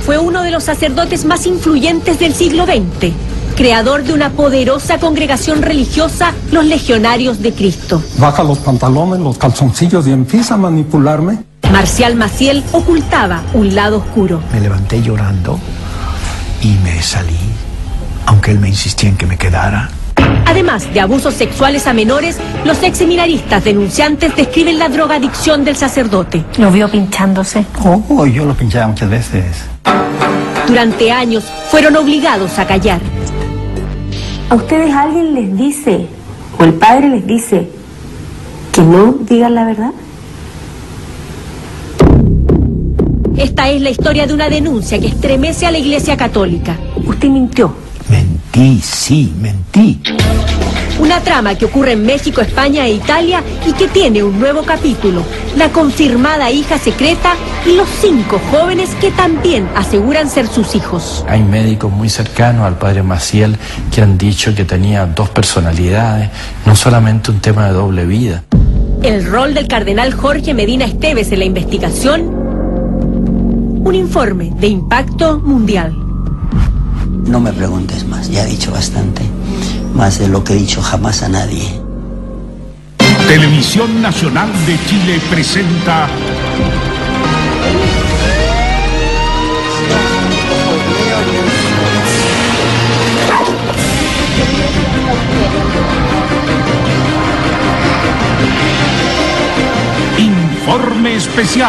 fue uno de los sacerdotes más influyentes del siglo XX, creador de una poderosa congregación religiosa, los Legionarios de Cristo. Baja los pantalones, los calzoncillos y empieza a manipularme. Marcial Maciel ocultaba un lado oscuro. Me levanté llorando y me salí, aunque él me insistía en que me quedara. Además de abusos sexuales a menores, los ex seminaristas denunciantes describen la drogadicción del sacerdote. ¿Lo vio pinchándose? Oh, yo lo pinchaba muchas veces. Durante años fueron obligados a callar. ¿A ustedes alguien les dice, o el padre les dice, que no digan la verdad? Esta es la historia de una denuncia que estremece a la Iglesia Católica. Usted mintió. Mentí, sí, mentí. Una trama que ocurre en México, España e Italia y que tiene un nuevo capítulo. La confirmada hija secreta y los 5 jóvenes que también aseguran ser sus hijos. Hay médicos muy cercanos al padre Maciel que han dicho que tenía 2 personalidades, no solamente un tema de doble vida. El rol del cardenal Jorge Medina Esteves en la investigación. Un informe de impacto mundial. No me preguntes más, ya he dicho bastante, más de lo que he dicho jamás a nadie. Televisión Nacional de Chile presenta Informe Especial.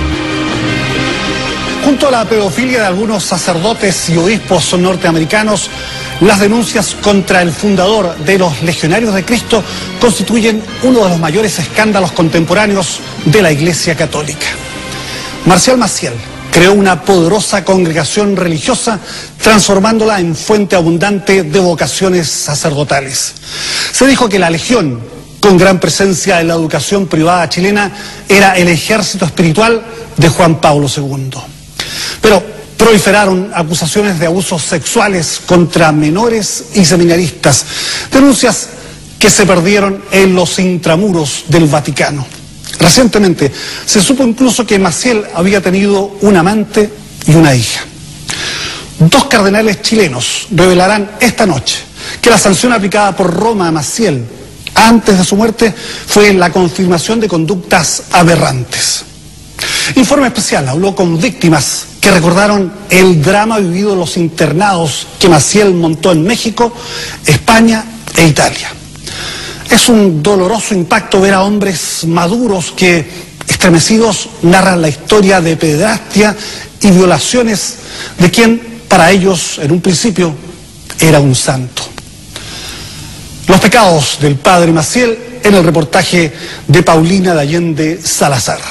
Junto a la pedofilia de algunos sacerdotes y obispos norteamericanos, las denuncias contra el fundador de los Legionarios de Cristo constituyen uno de los mayores escándalos contemporáneos de la Iglesia Católica. Marcial Maciel creó una poderosa congregación religiosa, transformándola en fuente abundante de vocaciones sacerdotales. Se dijo que la Legión, con gran presencia en la educación privada chilena, era el ejército espiritual de Juan Pablo II. Pero proliferaron acusaciones de abusos sexuales contra menores y seminaristas, denuncias que se perdieron en los intramuros del Vaticano. Recientemente se supo incluso que Maciel había tenido un amante y una hija. 2 cardenales chilenos revelarán esta noche que la sanción aplicada por Roma a Maciel antes de su muerte fue la confirmación de conductas aberrantes. Informe Especial habló con víctimas que recordaron el drama vivido en los internados que Maciel montó en México, España e Italia. Es un doloroso impacto ver a hombres maduros que, estremecidos, narran la historia de pederastia y violaciones de quien, para ellos, en un principio, era un santo. Los pecados del padre Maciel en el reportaje de Paulina de Allende Salazar.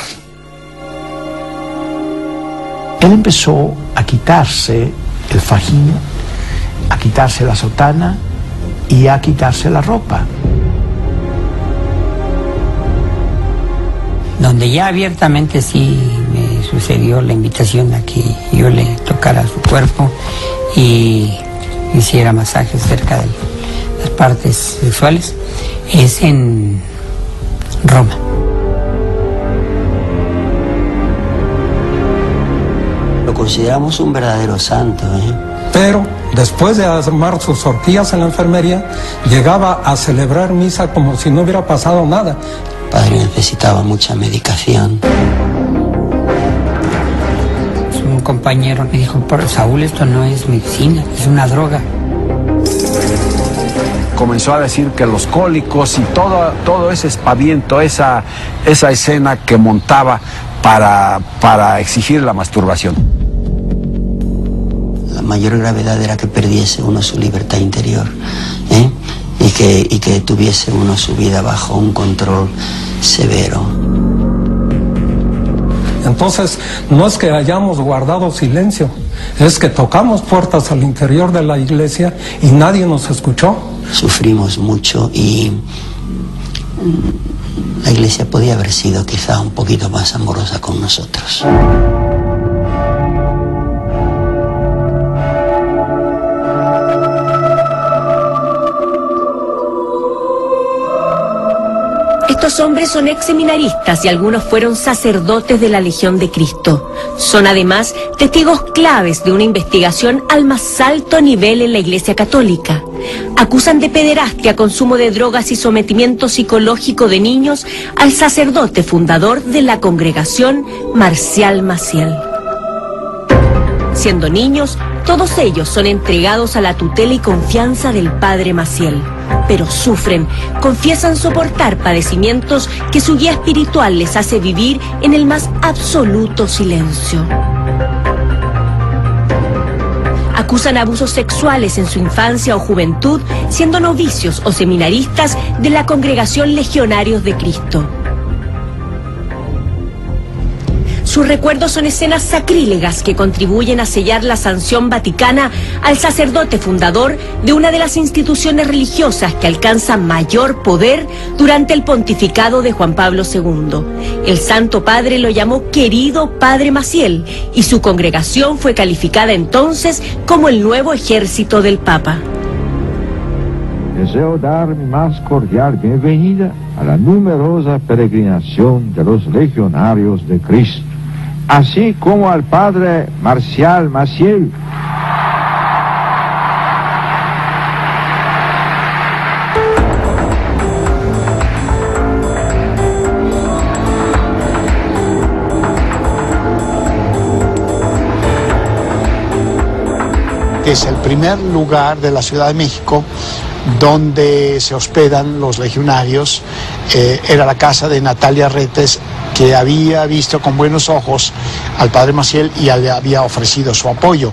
Él empezó a quitarse el fajín, a quitarse la sotana y a quitarse la ropa. Donde ya abiertamente sí me sucedió la invitación a que yo le tocara su cuerpo y hiciera masajes cerca de las partes sexuales, es en Roma. Lo consideramos un verdadero santo, Pero después de armar sus orgías en la enfermería, llegaba a celebrar misa como si no hubiera pasado nada. El padre necesitaba mucha medicación. Un compañero me dijo, por Saúl, esto no es medicina, es una droga. Comenzó a decir que los cólicos y todo ese espaviento, esa escena que montaba para exigir la masturbación. La mayor gravedad era que perdiese uno su libertad interior, y que tuviese uno su vida bajo un control severo. Entonces, no es que hayamos guardado silencio, es que tocamos puertas al interior de la iglesia y nadie nos escuchó. Sufrimos mucho y la iglesia podía haber sido quizá un poquito más amorosa con nosotros. Estos Estos hombres son ex seminaristas y algunos fueron sacerdotes de la Legión de Cristo. Son además testigos claves de una investigación al más alto nivel en la Iglesia Católica. Acusan de pederastia, consumo de drogas y sometimiento psicológico de niños al sacerdote fundador de la congregación, Marcial Maciel. Siendo niños, todos ellos son entregados a la tutela y confianza del padre Maciel, pero sufren, confiesan soportar padecimientos que su guía espiritual les hace vivir en el más absoluto silencio. Acusan abusos sexuales en su infancia o juventud, siendo novicios o seminaristas de la congregación Legionarios de Cristo. Sus recuerdos son escenas sacrílegas que contribuyen a sellar la sanción vaticana al sacerdote fundador de una de las instituciones religiosas que alcanza mayor poder durante el pontificado de Juan Pablo II. El Santo Padre lo llamó querido Padre Maciel y su congregación fue calificada entonces como el nuevo ejército del Papa. Deseo dar mi más cordial bienvenida a la numerosa peregrinación de los legionarios de Cristo, así como al padre Marcial Maciel. Es el primer lugar de la Ciudad de México donde se hospedan los legionarios. Era la casa de Natalia Retes, que había visto con buenos ojos al padre Maciel y le había ofrecido su apoyo.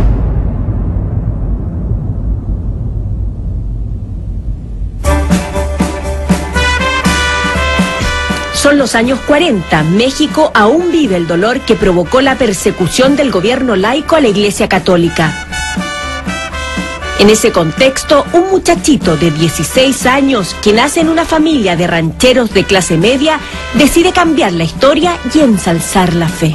Son los años 40. México aún vive el dolor que provocó la persecución del gobierno laico a la Iglesia Católica. En ese contexto, un muchachito de 16 años que nace en una familia de rancheros de clase media decide cambiar la historia y ensalzar la fe.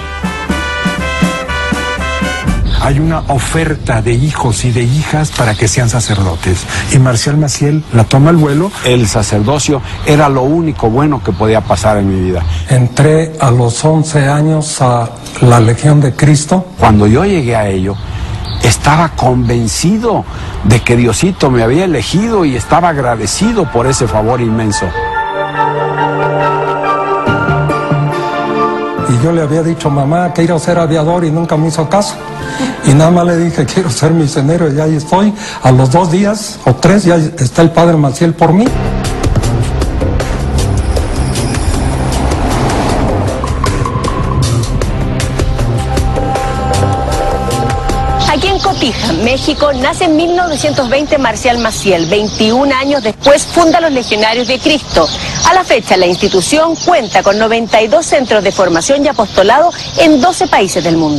Hay una oferta de hijos y de hijas para que sean sacerdotes. Y Marcial Maciel la toma al vuelo. El sacerdocio era lo único bueno que podía pasar en mi vida. Entré a los 11 años a la Legión de Cristo. Cuando yo llegué a ello, estaba convencido de que Diosito me había elegido y estaba agradecido por ese favor inmenso. Y yo le había dicho, mamá, quiero ser aviador, y nunca me hizo caso. Y nada más le dije, quiero ser misionero, y ahí estoy. A los 2 días o 3 ya está el padre Maciel por mí. Aquí en Cotija, México, nace en 1920 Marcial Maciel. 21 años después funda los Legionarios de Cristo. A la fecha, la institución cuenta con 92 centros de formación y apostolado en 12 países del mundo.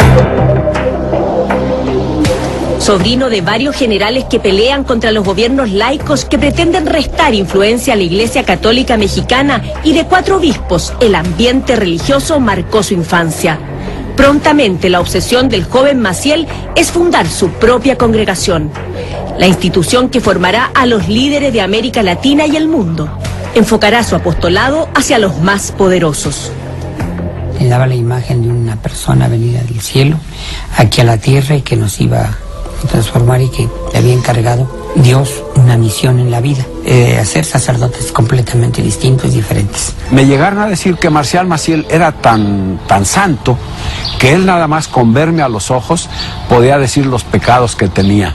Sobrino de varios generales que pelean contra los gobiernos laicos que pretenden restar influencia a la Iglesia Católica Mexicana y de 4 obispos, el ambiente religioso marcó su infancia. Prontamente la obsesión del joven Maciel es fundar su propia congregación, la institución que formará a los líderes de América Latina y el mundo. Enfocará su apostolado hacia los más poderosos. Le daba la imagen de una persona venida del cielo aquí a la tierra y que nos iba a transformar, y que le había encargado Dios una misión en la vida, hacer sacerdotes completamente distintos y diferentes. Me llegaron a decir que Marcial Maciel era tan santo que él nada más con verme a los ojos podía decir los pecados que tenía.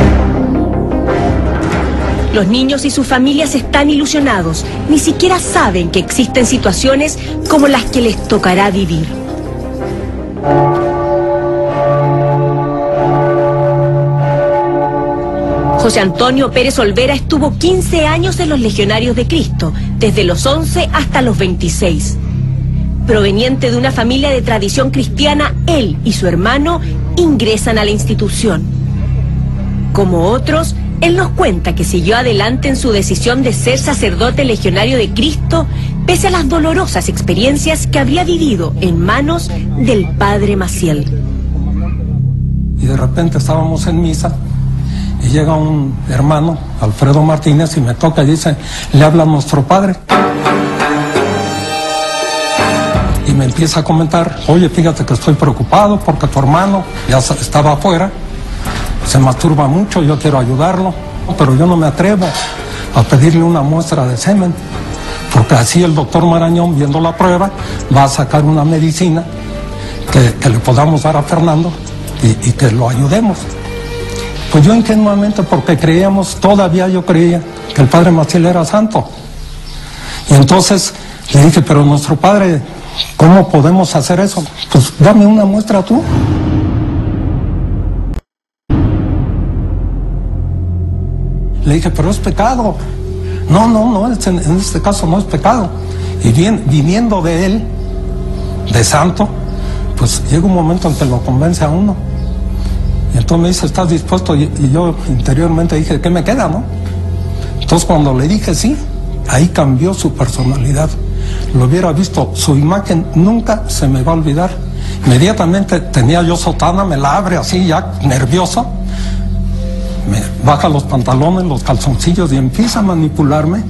Los niños y sus familias están ilusionados, ni siquiera saben que existen situaciones como las que les tocará vivir. José Antonio Pérez Olvera estuvo 15 años en los Legionarios de Cristo, desde los 11 hasta los 26. Proveniente de una familia de tradición cristiana, él y su hermano ingresan a la institución. Como otros, él nos cuenta que siguió adelante en su decisión de ser sacerdote legionario de Cristo, pese a las dolorosas experiencias que había vivido en manos del padre Maciel. Y de repente estábamos en misa y llega un hermano, Alfredo Martínez, y me toca y dice, le habla nuestro padre. me empieza a comentar, oye, fíjate que estoy preocupado porque tu hermano ya estaba afuera, se masturba mucho, yo quiero ayudarlo, pero yo no me atrevo a pedirle una muestra de semen, porque así el doctor Marañón, viendo la prueba, va a sacar una medicina que le podamos dar a Fernando y que lo ayudemos. Pues yo ingenuamente, porque todavía yo creía que el padre Maciel era santo. Y entonces le dije, pero nuestro padre, ¿cómo podemos hacer eso? Pues dame una muestra tú. Le dije, pero es pecado. No, en este caso no es pecado. Y bien, viniendo de él, de santo, pues llega un momento en que lo convence a uno. Y entonces me dice, ¿estás dispuesto? Y yo interiormente dije, ¿qué me queda, no? Entonces cuando le dije sí, ahí cambió su personalidad. Lo hubiera visto, su imagen nunca se me va a olvidar. Inmediatamente tenía yo sotana, me la abre así ya nervioso, me baja los pantalones, los calzoncillos y empieza a manipularme.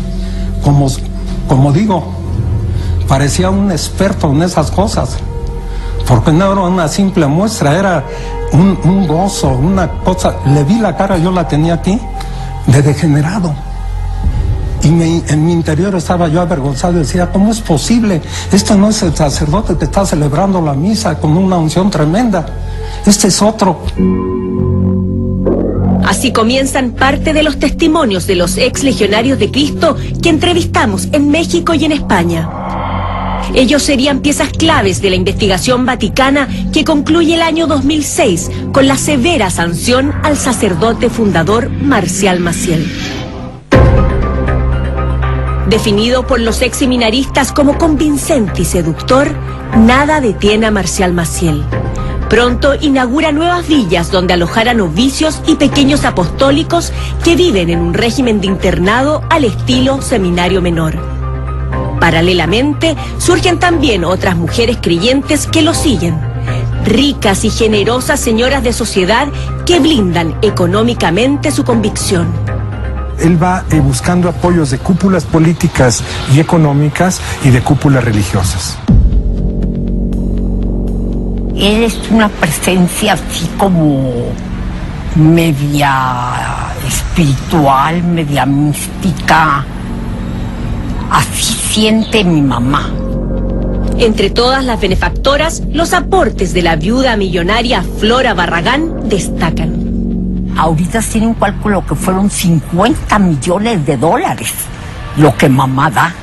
Como digo, parecía un experto en esas cosas. Porque no era una simple muestra, era un gozo, una cosa. Le vi la cara, yo la tenía aquí, de degenerado. Y en mi interior estaba yo avergonzado, decía, ¿cómo es posible? Este no es el sacerdote que está celebrando la misa con una unción tremenda. Este es otro. Así comienzan parte de los testimonios de los ex legionarios de Cristo que entrevistamos en México y en España. Ellos serían piezas claves de la investigación vaticana que concluye el año 2006 con la severa sanción al sacerdote fundador Marcial Maciel. Definido por los ex seminaristas como convincente y seductor, nada detiene a Marcial Maciel. Pronto inaugura nuevas villas donde alojar a novicios y pequeños apostólicos que viven en un régimen de internado al estilo seminario menor. Paralelamente, surgen también otras mujeres creyentes que lo siguen. Ricas y generosas señoras de sociedad que blindan económicamente su convicción. Él va buscando apoyos de cúpulas políticas y económicas y de cúpulas religiosas. Él es una presencia así como media espiritual, media mística. Así siente mi mamá. Entre todas las benefactoras, los aportes de la viuda millonaria Flora Barragán destacan. Ahorita tiene un cálculo que fueron $50 millones, lo que mamá da.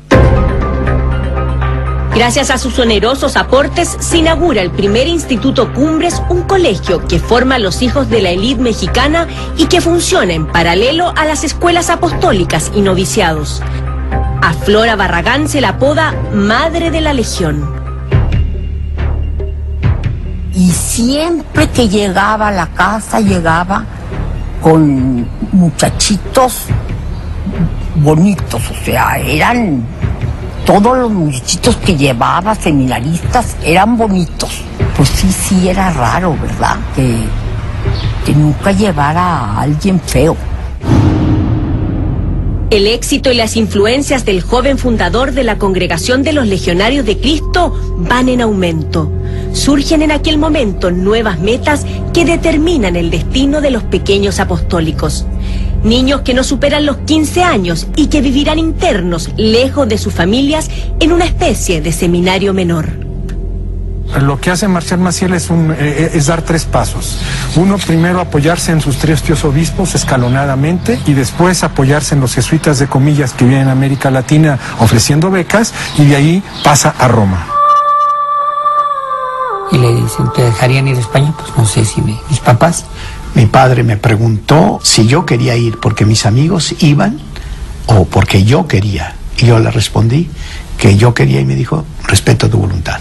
Gracias a sus onerosos aportes, se inaugura el primer Instituto Cumbres, un colegio que forma a los hijos de la élite mexicana y que funciona en paralelo a las escuelas apostólicas y noviciados. A Flora Barragán se la apoda Madre de la Legión. Y siempre que llegaba a la casa, llegaba con muchachitos bonitos, o sea, eran todos los muchachitos que llevaba, seminaristas, eran bonitos. Pues sí, era raro, ¿verdad? Que nunca llevara a alguien feo. El éxito y las influencias del joven fundador de la Congregación de los Legionarios de Cristo van en aumento. Surgen en aquel momento nuevas metas que determinan el destino de los pequeños apostólicos. Niños que no superan los 15 años y que vivirán internos, lejos de sus familias, en una especie de seminario menor. Lo que hace Marcial Maciel es dar 3 pasos. Uno, primero apoyarse en sus 3 tíos obispos escalonadamente y después apoyarse en los jesuitas de comillas que vienen a América Latina ofreciendo becas y de ahí pasa a Roma. Y le dicen, ¿te dejarían ir a España? Pues no sé si mis papás. Mi padre me preguntó si yo quería ir porque mis amigos iban o porque yo quería. Y yo le respondí que yo quería y me dijo, respeto tu voluntad.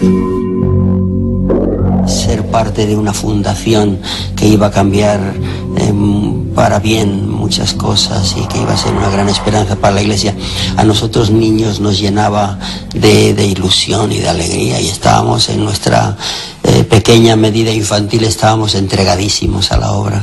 Ser parte de una fundación que iba a cambiar para bien muchas cosas y que iba a ser una gran esperanza para la Iglesia, a nosotros niños nos llenaba de ilusión y de alegría, y estábamos en nuestra pequeña medida infantil, estábamos entregadísimos a la obra.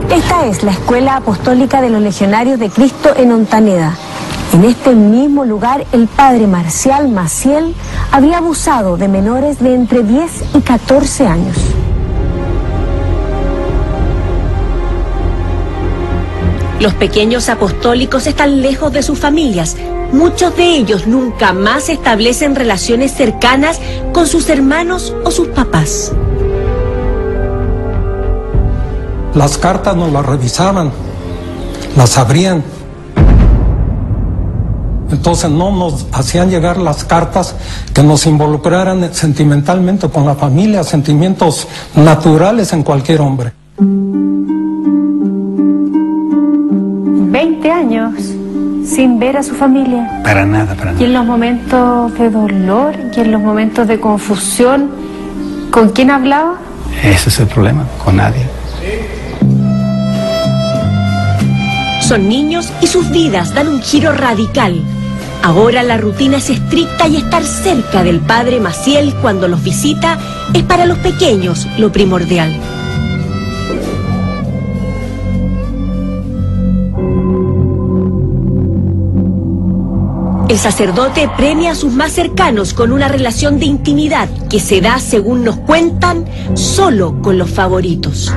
Esta es la Escuela Apostólica de los Legionarios de Cristo en Ontaneda. En este mismo lugar, el padre Marcial Maciel había abusado de menores de entre 10 y 14 años. Los pequeños apostólicos están lejos de sus familias. Muchos de ellos nunca más establecen relaciones cercanas con sus hermanos o sus papás. Las cartas nos las revisaban, las abrían. Entonces no nos hacían llegar las cartas que nos involucraran sentimentalmente con la familia, sentimientos naturales en cualquier hombre. 20 años sin ver a su familia. Para nada, para Y nada. en los momentos de dolor y en los momentos de confusión, ¿con quién hablaba? Ese es el problema, con nadie. Son niños y sus vidas dan un giro radical. Ahora la rutina es estricta y estar cerca del padre Maciel cuando los visita es para los pequeños lo primordial. El sacerdote premia a sus más cercanos con una relación de intimidad que se da, según nos cuentan, solo con los favoritos.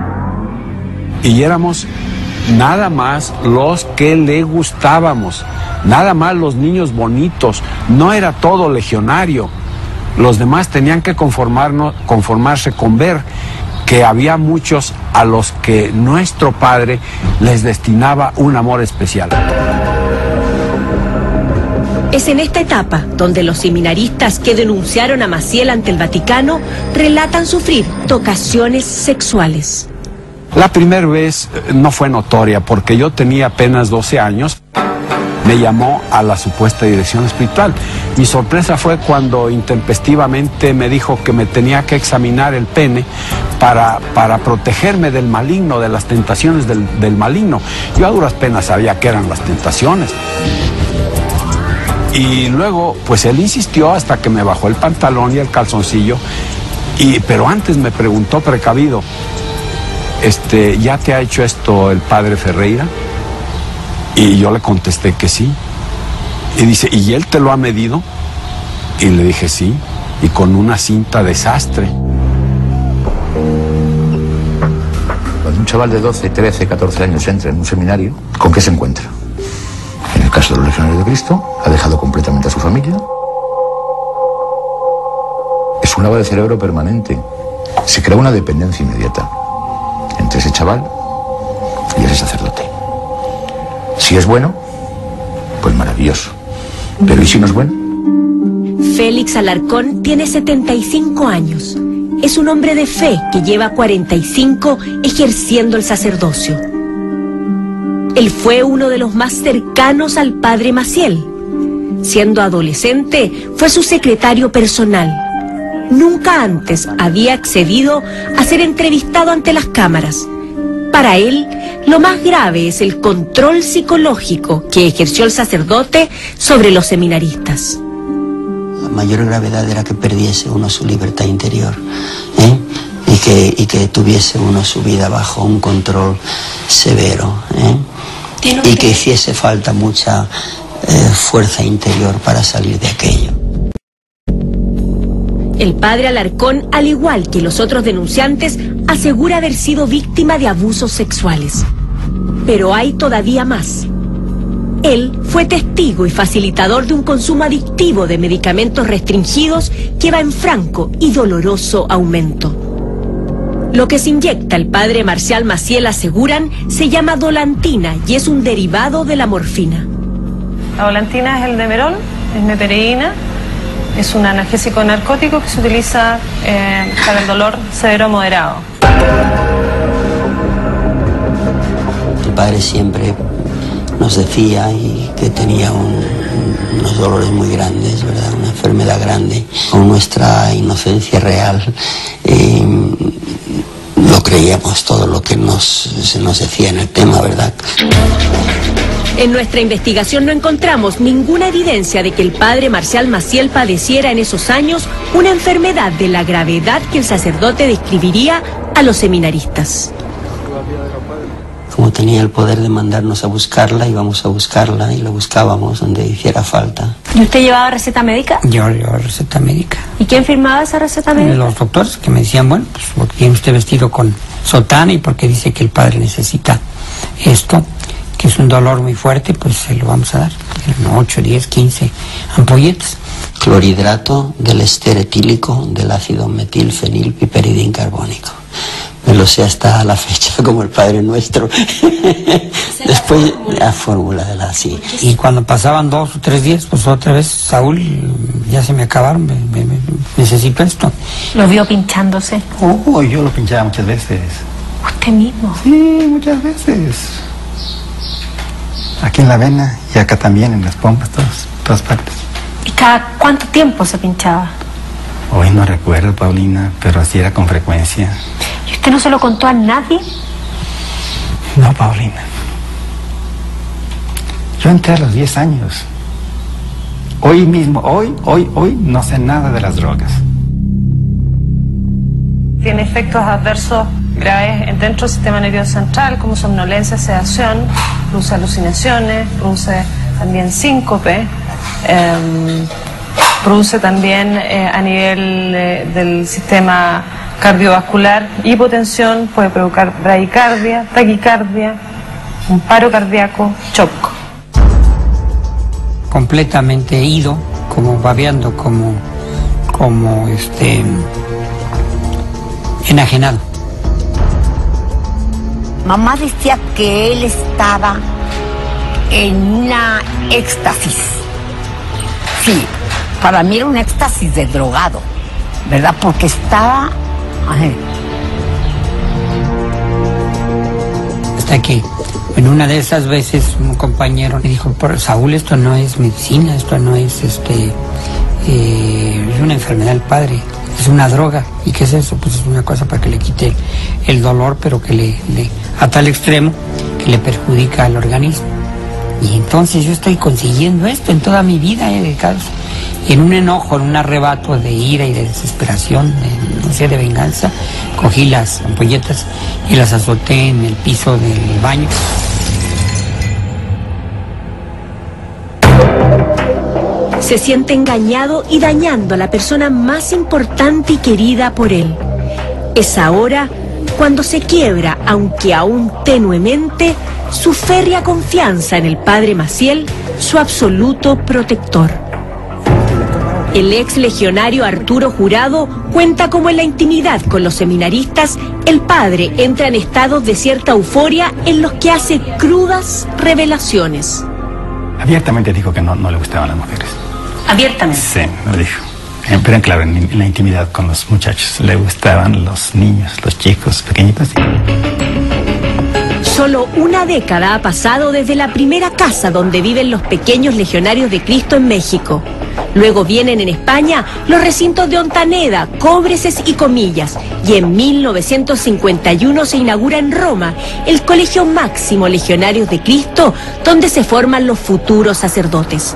Y éramos nada más los que le gustábamos, nada más los niños bonitos, no era todo legionario. Los demás tenían que conformarse con ver que había muchos a los que nuestro padre les destinaba un amor especial. Es en esta etapa donde los seminaristas que denunciaron a Maciel ante el Vaticano relatan sufrir tocaciones sexuales. La primera vez no fue notoria porque yo tenía apenas 12 años. Me llamó a la supuesta dirección espiritual. Mi sorpresa fue cuando intempestivamente me dijo que me tenía que examinar el pene para protegerme del maligno, de las tentaciones del maligno. Yo a duras penas sabía qué eran las tentaciones. Y luego, pues él insistió hasta que me bajó el pantalón y el calzoncillo. Pero antes me preguntó precavido, ¿ya te ha hecho esto el padre Ferreira? Y yo le contesté que sí. Y dice, ¿y él te lo ha medido? Y le dije sí, y con una cinta de sastre. Cuando un chaval de 12, 13, 14 años entra en un seminario, ¿con qué se encuentra? En el caso de los Legionarios de Cristo, ha dejado completamente a su familia. Es un lavado de cerebro permanente. Se crea una dependencia inmediata entre ese chaval y ese sacerdote. Si es bueno, pues maravilloso. Pero ¿y si no es bueno? Félix Alarcón tiene 75 años. Es un hombre de fe que lleva 45 ejerciendo el sacerdocio. Él fue uno de los más cercanos al padre Maciel. Siendo adolescente, fue su secretario personal. Nunca antes había accedido a ser entrevistado ante las cámaras. Para él, lo más grave es el control psicológico que ejerció el sacerdote sobre los seminaristas. La mayor gravedad era que perdiese uno su libertad interior, y que tuviese uno su vida bajo un control severo, y que hiciese falta mucha fuerza interior para salir de aquello. El padre Alarcón, al igual que los otros denunciantes, asegura haber sido víctima de abusos sexuales. Pero hay todavía más. Él fue testigo y facilitador de un consumo adictivo de medicamentos restringidos que va en franco y doloroso aumento. Lo que se inyecta el padre Marcial Maciel, aseguran, se llama dolantina y es un derivado de la morfina. La dolantina es el Demerol, es meperidina, es un analgésico narcótico que se utiliza para el dolor severo moderado. El padre siempre nos decía y que tenía unos dolores muy grandes, ¿verdad? Una enfermedad grande. Con nuestra inocencia real lo creíamos todo lo que se nos decía en el tema, ¿verdad? En nuestra investigación no encontramos ninguna evidencia de que el padre Marcial Maciel padeciera en esos años una enfermedad de la gravedad que el sacerdote describiría a los seminaristas. Como tenía el poder de mandarnos a buscarla, íbamos a buscarla y la buscábamos donde hiciera falta. ¿Y usted llevaba receta médica? Yo llevaba receta médica. ¿Y quién firmaba esa receta médica? Los doctores que me decían, bueno, pues porque tiene usted vestido con sotana y porque dice que el padre necesita esto, que es un dolor muy fuerte, pues se lo vamos a dar. 8, 10, 15 ampolletas. Clorhidrato del ester etílico del ácido metilfenilpiperidin carbónico. Me lo sé hasta la fecha, como el Padre Nuestro. Después la fórmula de la sí. Y cuando pasaban 2 o 3 días, pues otra vez, Saúl, ya se me acabaron, necesito esto. ¿Lo vio pinchándose? Oh, yo lo pinchaba muchas veces. ¿Usted mismo? Sí, muchas veces. Aquí en la vena y acá también, en las pompas, todas partes. ¿Y cada cuánto tiempo se pinchaba? Hoy no recuerdo, Paulina, pero así era con frecuencia. ¿Y usted no se lo contó a nadie? No, Paulina. Yo entré a los 10 años. Hoy mismo, hoy no sé nada de las drogas. Tiene efectos adversos graves dentro del sistema nervioso central, como somnolencia, sedación, produce alucinaciones, produce también síncope, produce también a nivel del sistema cardiovascular hipotensión, puede provocar bradicardia, taquicardia, un paro cardíaco, shock. Completamente ido, como babeando, como enajenado. Mamá decía que él estaba en una éxtasis. Sí, para mí era un éxtasis de drogado, ¿verdad? Porque estaba... Ay. Hasta que en una de esas veces un compañero me dijo, Saúl, esto no es medicina, esto no es es una enfermedad del padre, es una droga. ¿Y qué es eso? Pues es una cosa para que le quite el dolor, pero que le a tal extremo que le perjudica al organismo. Y entonces yo estoy consiguiendo esto en toda mi vida, en un enojo, en un arrebato de ira y de desesperación, de venganza, cogí las ampolletas y las azoté en el piso del baño. Se siente engañado y dañando a la persona más importante y querida por él. Es ahora cuando se quiebra, aunque aún tenuemente, su férrea confianza en el padre Maciel, su absoluto protector. El ex legionario Arturo Jurado cuenta cómo en la intimidad con los seminaristas, el padre entra en estados de cierta euforia en los que hace crudas revelaciones. Abiertamente dijo que no le gustaban las mujeres. ¿Abiertamente? Sí, me lo dijo. Pero claro, en la intimidad con los muchachos. Le gustaban los niños, los chicos pequeñitos. Solo una década ha pasado desde la primera casa donde viven los pequeños legionarios de Cristo en México. Luego vienen en España los recintos de Ontaneda, Cobreses y Comillas. Y en 1951 se inaugura en Roma el Colegio Máximo Legionarios de Cristo, donde se forman los futuros sacerdotes.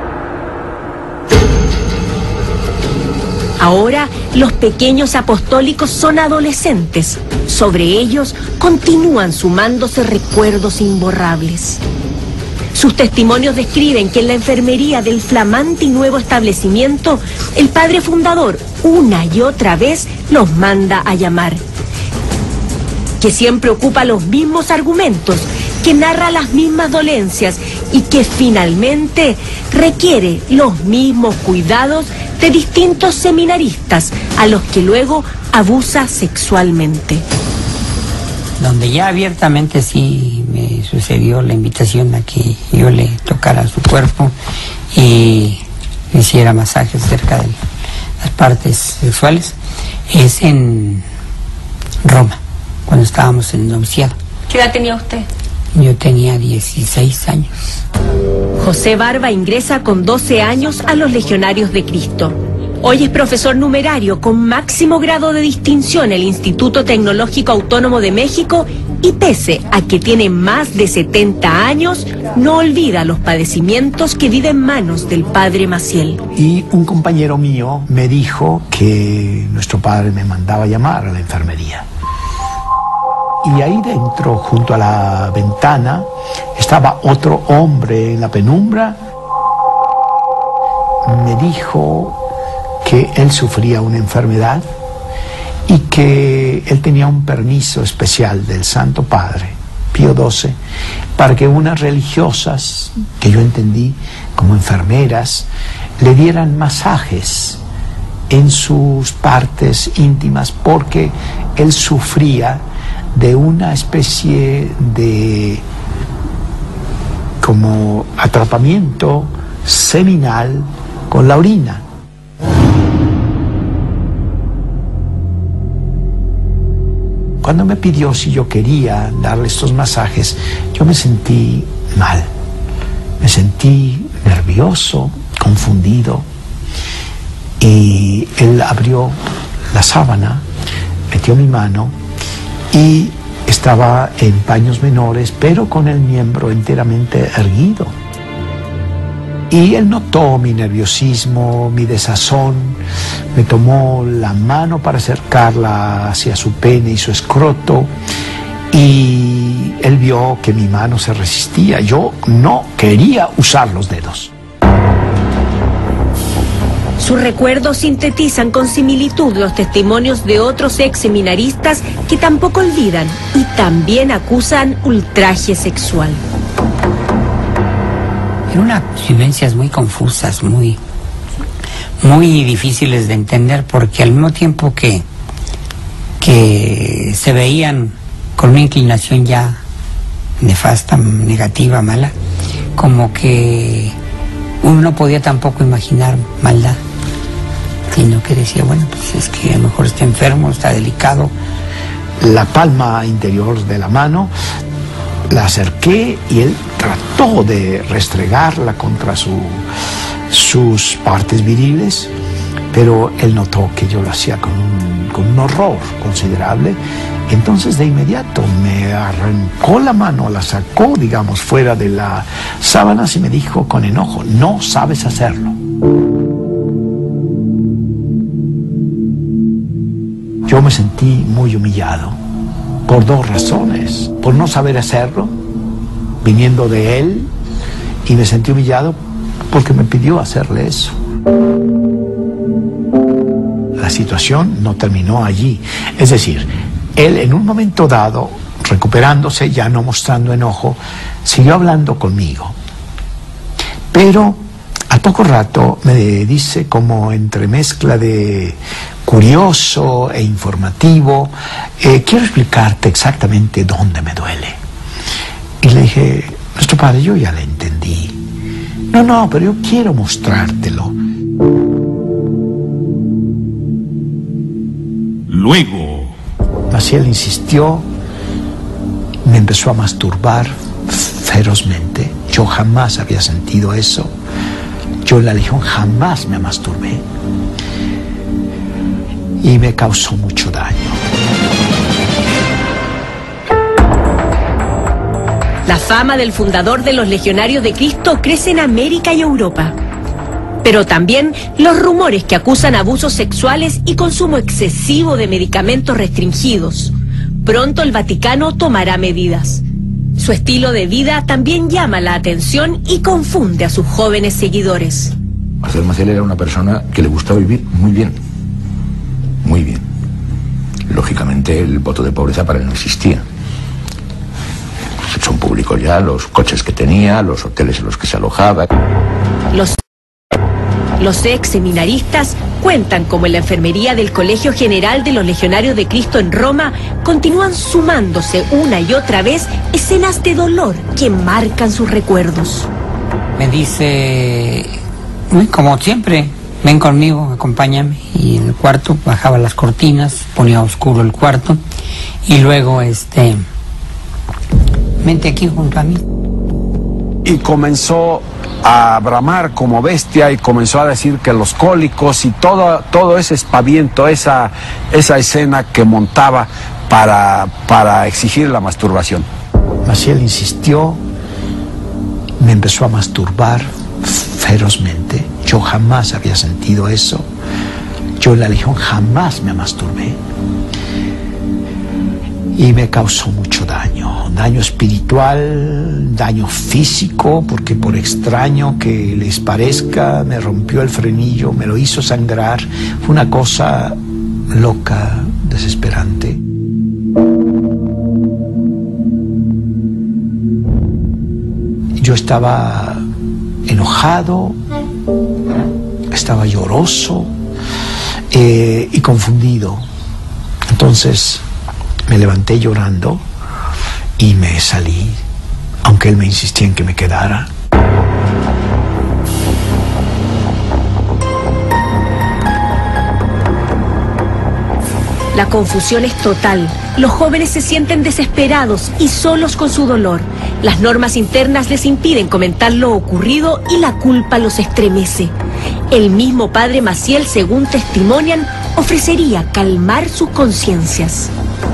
Ahora, los pequeños apostólicos son adolescentes. Sobre ellos continúan sumándose recuerdos imborrables. Sus testimonios describen que en la enfermería del flamante y nuevo establecimiento, el padre fundador una y otra vez los manda a llamar. Que siempre ocupa los mismos argumentos, que narra las mismas dolencias y que finalmente requiere los mismos cuidados de distintos seminaristas a los que luego abusa sexualmente. Donde ya abiertamente sí me sucedió la invitación a que yo le tocara su cuerpo y hiciera masajes cerca de las partes sexuales, es en Roma, cuando estábamos en noviciado. ¿Qué edad tenía usted? Yo tenía 16 años. José Barba ingresa con 12 años a los Legionarios de Cristo. Hoy es profesor numerario con máximo grado de distinción en el Instituto Tecnológico Autónomo de México y pese a que tiene más de 70 años, no olvida los padecimientos que vive en manos del padre Maciel. Y un compañero mío me dijo que nuestro padre me mandaba llamar a la enfermería. Y ahí dentro, junto a la ventana, estaba otro hombre en la penumbra. Me dijo que él sufría una enfermedad y que él tenía un permiso especial del Santo Padre, Pío XII, para que unas religiosas, que yo entendí como enfermeras, le dieran masajes en sus partes íntimas, porque él sufría de una especie de como atrapamiento seminal con la orina. Cuando me pidió si yo quería darle estos masajes, yo me sentí mal, me sentí nervioso, confundido, y él abrió la sábana, metió mi mano y estaba en paños menores, pero con el miembro enteramente erguido. Y él notó mi nerviosismo, mi desazón, me tomó la mano para acercarla hacia su pene y su escroto, y él vio que mi mano se resistía. Yo no quería usar los dedos. Sus recuerdos sintetizan con similitud los testimonios de otros ex seminaristas que tampoco olvidan y también acusan ultraje sexual. Eran unas vivencias muy confusas, muy difíciles de entender, porque al mismo tiempo que se veían con una inclinación ya nefasta, negativa, mala, como que uno no podía tampoco imaginar maldad, sino que decía, bueno, pues es que a lo mejor está enfermo, está delicado. La palma interior de la mano la acerqué y él trató de restregarla contra sus partes viriles, pero él notó que yo lo hacía con un horror considerable. Entonces de inmediato me arrancó la mano, la sacó, digamos, fuera de las sábanas y me dijo con enojo: no sabes hacerlo. Yo me sentí muy humillado por dos razones: por no saber hacerlo, viniendo de él, y me sentí humillado porque me pidió hacerle eso. La situación no terminó allí. Es decir, él en un momento dado, recuperándose, ya no mostrando enojo, siguió hablando conmigo. Pero al poco rato me dice, como entre mezcla de curioso e informativo, quiero explicarte exactamente dónde me duele. Y le dije: nuestro padre, yo ya le entendí. No, pero yo quiero mostrártelo. Luego, Maciel insistió, me empezó a masturbar ferozmente. Yo jamás había sentido eso. Yo en la Legión jamás me masturbé. Y me causó mucho daño. La fama del fundador de los Legionarios de Cristo crece en América y Europa. Pero también los rumores que acusan abusos sexuales y consumo excesivo de medicamentos restringidos. Pronto el Vaticano tomará medidas. Su estilo de vida también llama la atención y confunde a sus jóvenes seguidores. Marcial Maciel era una persona que le gustaba vivir muy bien. Muy bien. Lógicamente el voto de pobreza para él no existía. Son públicos ya los coches que tenía, los hoteles en los que se alojaba. Los ex seminaristas cuentan cómo en la enfermería del Colegio General de los Legionarios de Cristo en Roma continúan sumándose una y otra vez escenas de dolor que marcan sus recuerdos. Me dice, como siempre, ven conmigo, acompáñame. Y en el cuarto bajaba las cortinas, ponía oscuro el cuarto, y luego vente aquí junto a mí. Y comenzó a bramar como bestia y comenzó a decir que los cólicos y todo ese espaviento, esa escena que montaba para exigir la masturbación. Maciel insistió, me empezó a masturbar ferozmente. Yo jamás había sentido eso. Yo en la Legión jamás me masturbé. y me causó mucho daño espiritual, daño físico, porque por extraño que les parezca, me rompió el frenillo, me lo hizo sangrar. Fue una cosa loca, desesperante. Yo estaba enojado, estaba lloroso y confundido. Entonces me levanté llorando y me salí, aunque él me insistía en que me quedara. La confusión es total. Los jóvenes se sienten desesperados y solos con su dolor. Las normas internas les impiden comentar lo ocurrido y la culpa los estremece. El mismo padre Maciel, según testimonian, ofrecería calmar sus conciencias.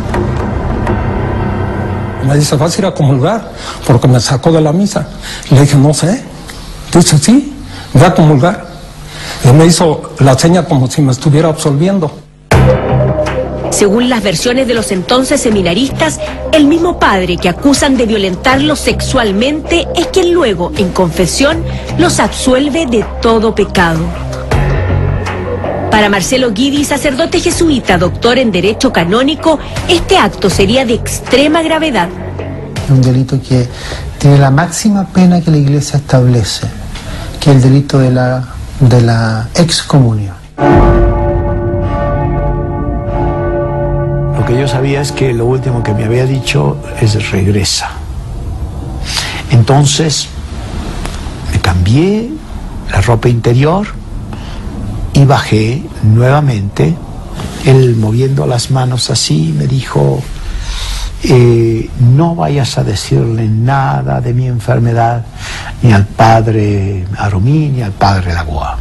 Me dice, ¿vas a ir a comulgar? Porque me sacó de la misa. Le dije, no sé. Dice, sí, voy a comulgar. Y me hizo la seña como si me estuviera absolviendo. Según las versiones de los entonces seminaristas, el mismo padre que acusan de violentarlos sexualmente es quien luego, en confesión, los absuelve de todo pecado. Para Marcelo Guidi, sacerdote jesuita, doctor en Derecho Canónico, este acto sería de extrema gravedad. Un delito que tiene la máxima pena que la Iglesia establece, que es el delito de la excomunión. Lo que yo sabía es que lo último que me había dicho es regresa. Entonces me cambié la ropa interior y bajé nuevamente. Él, moviendo las manos así, me dijo, no vayas a decirle nada de mi enfermedad, ni al padre Aromí, ni al padre Lagoa.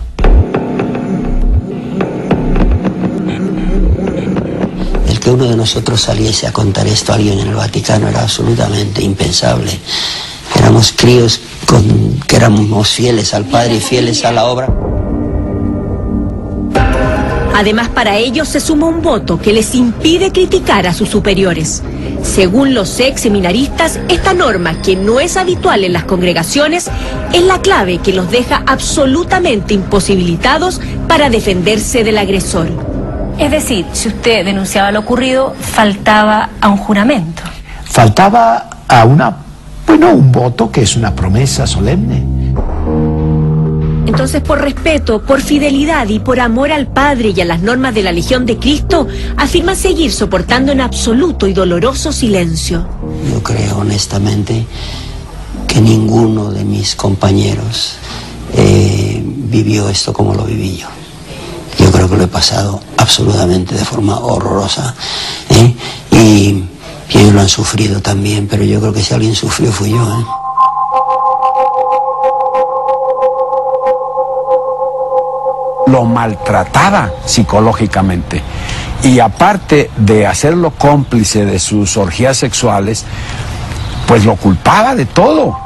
Que uno de nosotros saliese a contar esto a alguien en el Vaticano era absolutamente impensable. Éramos críos que éramos fieles al Padre y fieles a la obra. Además, para ellos se suma un voto que les impide criticar a sus superiores. Según los ex seminaristas, esta norma, que no es habitual en las congregaciones, es la clave que los deja absolutamente imposibilitados para defenderse del agresor. Es decir, si usted denunciaba lo ocurrido, faltaba a un juramento. Faltaba a un voto que es una promesa solemne. Entonces, por respeto, por fidelidad y por amor al Padre y a las normas de la Legión de Cristo, afirman seguir soportando en absoluto y doloroso silencio. Yo creo honestamente que ninguno de mis compañeros vivió esto como lo viví yo. Yo creo que lo he pasado absolutamente de forma horrorosa, y ellos lo han sufrido también, pero yo creo que si alguien sufrió fui yo. Lo maltrataba psicológicamente y aparte de hacerlo cómplice de sus orgías sexuales, pues lo culpaba de todo.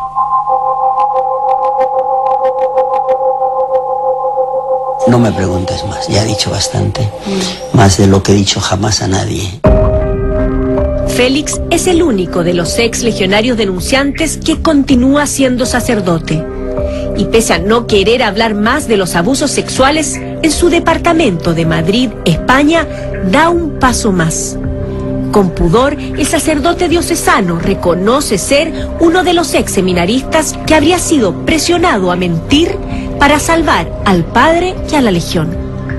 No me preguntes más, ya he dicho bastante, más de lo que he dicho jamás a nadie. Félix es el único de los ex legionarios denunciantes que continúa siendo sacerdote. Y pese a no querer hablar más de los abusos sexuales, en su departamento de Madrid, España, da un paso más. Con pudor, el sacerdote diocesano reconoce ser uno de los ex seminaristas que habría sido presionado a mentir para salvar al padre y a la Legión.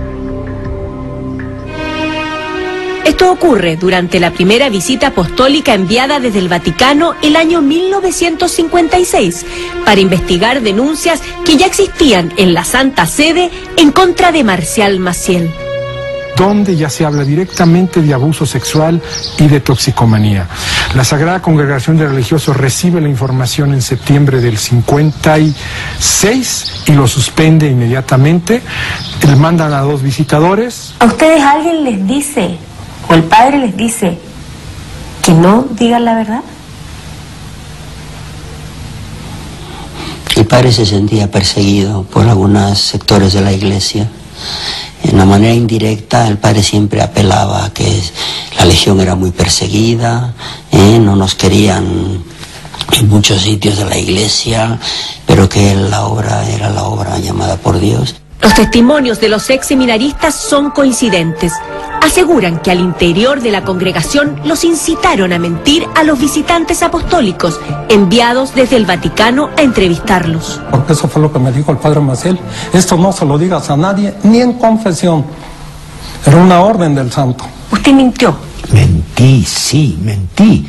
Esto ocurre durante la primera visita apostólica enviada desde el Vaticano el año 1956 para investigar denuncias que ya existían en la Santa Sede en contra de Marcial Maciel, donde ya se habla directamente de abuso sexual y de toxicomanía. La Sagrada Congregación de Religiosos recibe la información en septiembre del 56 y lo suspende inmediatamente. Le mandan a 2 visitadores. ¿A ustedes alguien les dice, o el padre les dice, que no digan la verdad? El padre se sentía perseguido por algunos sectores de la Iglesia En una manera indirecta, el padre siempre apelaba a que la Legión era muy perseguida, no nos querían en muchos sitios de la iglesia, pero que la obra era la obra llamada por Dios. Los testimonios de los ex seminaristas son coincidentes. Aseguran que al interior de la congregación los incitaron a mentir a los visitantes apostólicos enviados desde el Vaticano a entrevistarlos. Porque eso fue lo que me dijo el padre Maciel. Esto no se lo digas a nadie, ni en confesión. Era una orden del santo. ¿Usted mintió? Mentí, sí, mentí.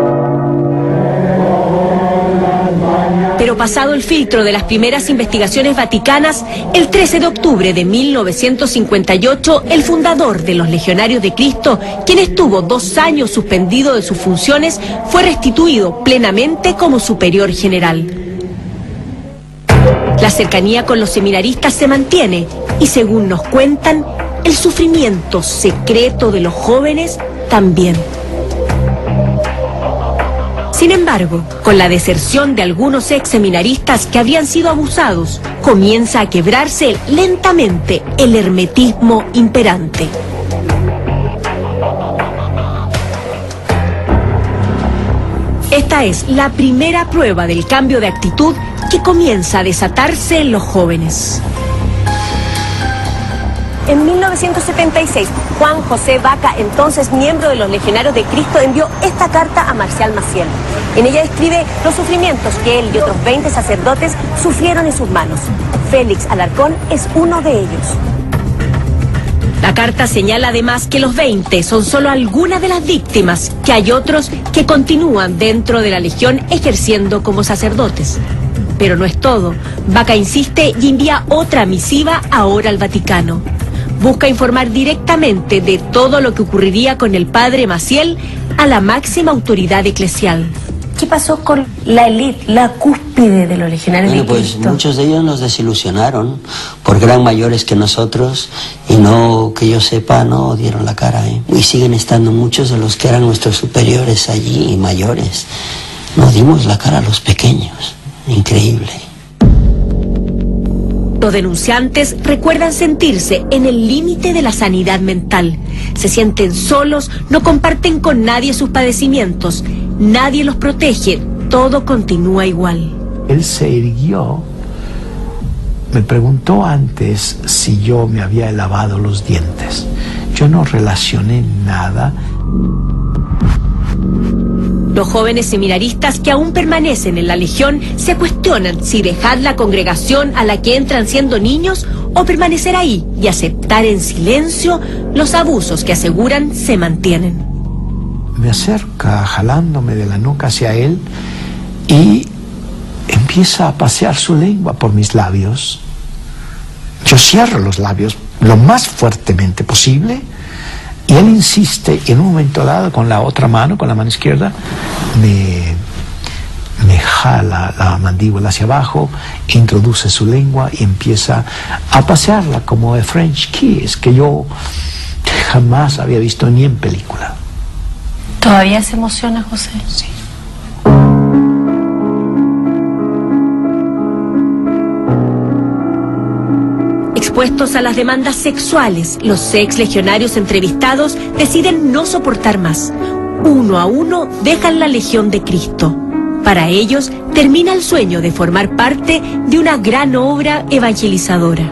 Pero pasado el filtro de las primeras investigaciones vaticanas, el 13 de octubre de 1958, el fundador de los Legionarios de Cristo, quien estuvo 2 años suspendido de sus funciones, fue restituido plenamente como superior general. La cercanía con los seminaristas se mantiene y, según nos cuentan, el sufrimiento secreto de los jóvenes también. Sin embargo, con la deserción de algunos ex seminaristas que habían sido abusados, comienza a quebrarse lentamente el hermetismo imperante. Esta es la primera prueba del cambio de actitud que comienza a desatarse en los jóvenes. En 1976, Juan José Vaca, entonces miembro de los Legionarios de Cristo, envió esta carta a Marcial Maciel. En ella describe los sufrimientos que él y otros 20 sacerdotes sufrieron en sus manos. Félix Alarcón es uno de ellos. La carta señala además que los 20 son solo algunas de las víctimas, que hay otros que continúan dentro de la Legión ejerciendo como sacerdotes. Pero no es todo. Vaca insiste y envía otra misiva ahora al Vaticano. Busca informar directamente de todo lo que ocurriría con el padre Maciel a la máxima autoridad eclesial. ¿Qué pasó con la élite, la cúspide de los Legionarios de Cristo? Pues muchos de ellos nos desilusionaron porque eran mayores que nosotros y no, que yo sepa, no dieron la cara. Y siguen estando muchos de los que eran nuestros superiores allí y mayores. No dimos la cara a los pequeños. Increíble. Los denunciantes recuerdan sentirse en el límite de la sanidad mental. Se sienten solos, no comparten con nadie sus padecimientos. Nadie los protege, todo continúa igual. Él se irguió, me preguntó antes si yo me había lavado los dientes. Yo no relacioné nada. Los jóvenes seminaristas que aún permanecen en la Legión se cuestionan si dejar la congregación a la que entran siendo niños o permanecer ahí y aceptar en silencio los abusos que aseguran se mantienen. Me acerca jalándome de la nuca hacia él y empieza a pasear su lengua por mis labios. Yo cierro los labios lo más fuertemente posible y él insiste, y en un momento dado con la otra mano, con la mano izquierda, me jala la mandíbula hacia abajo, introduce su lengua y empieza a pasearla como de French kiss, que yo jamás había visto ni en película. ¿Todavía se emociona, José? Sí. Expuestos a las demandas sexuales, los ex legionarios entrevistados deciden no soportar más. Uno a uno dejan la Legión de Cristo. Para ellos termina el sueño de formar parte de una gran obra evangelizadora.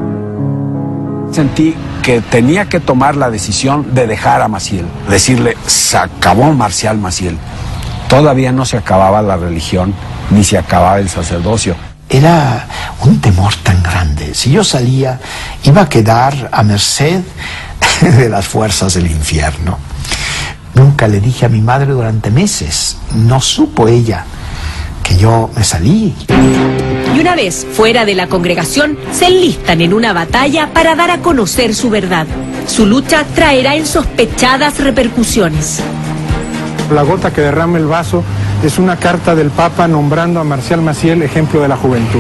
Sentí que tenía que tomar la decisión de dejar a Maciel, decirle, se acabó Marcial Maciel. Todavía no se acababa la religión, ni se acababa el sacerdocio. Era un temor tan grande. Si yo salía, iba a quedar a merced de las fuerzas del infierno. Nunca le dije a mi madre durante meses. No supo ella que yo me salí. Y una vez fuera de la congregación, se enlistan en una batalla para dar a conocer su verdad. Su lucha traerá insospechadas repercusiones. La gota que derrama el vaso es una carta del Papa nombrando a Marcial Maciel ejemplo de la juventud.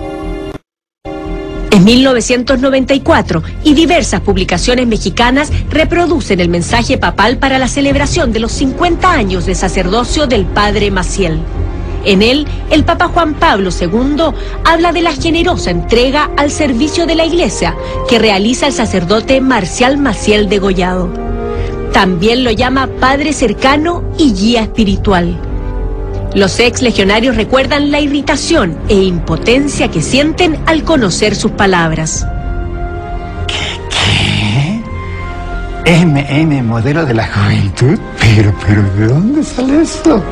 En 1994, y diversas publicaciones mexicanas reproducen el mensaje papal para la celebración de los 50 años de sacerdocio del padre Maciel. En él, el Papa Juan Pablo II habla de la generosa entrega al servicio de la Iglesia que realiza el sacerdote Marcial Maciel Degollado. También lo llama padre cercano y guía espiritual. Los ex legionarios recuerdan la irritación e impotencia que sienten al conocer sus palabras. ¿Qué? MM, modelo de la juventud. Pero, ¿de dónde sale esto?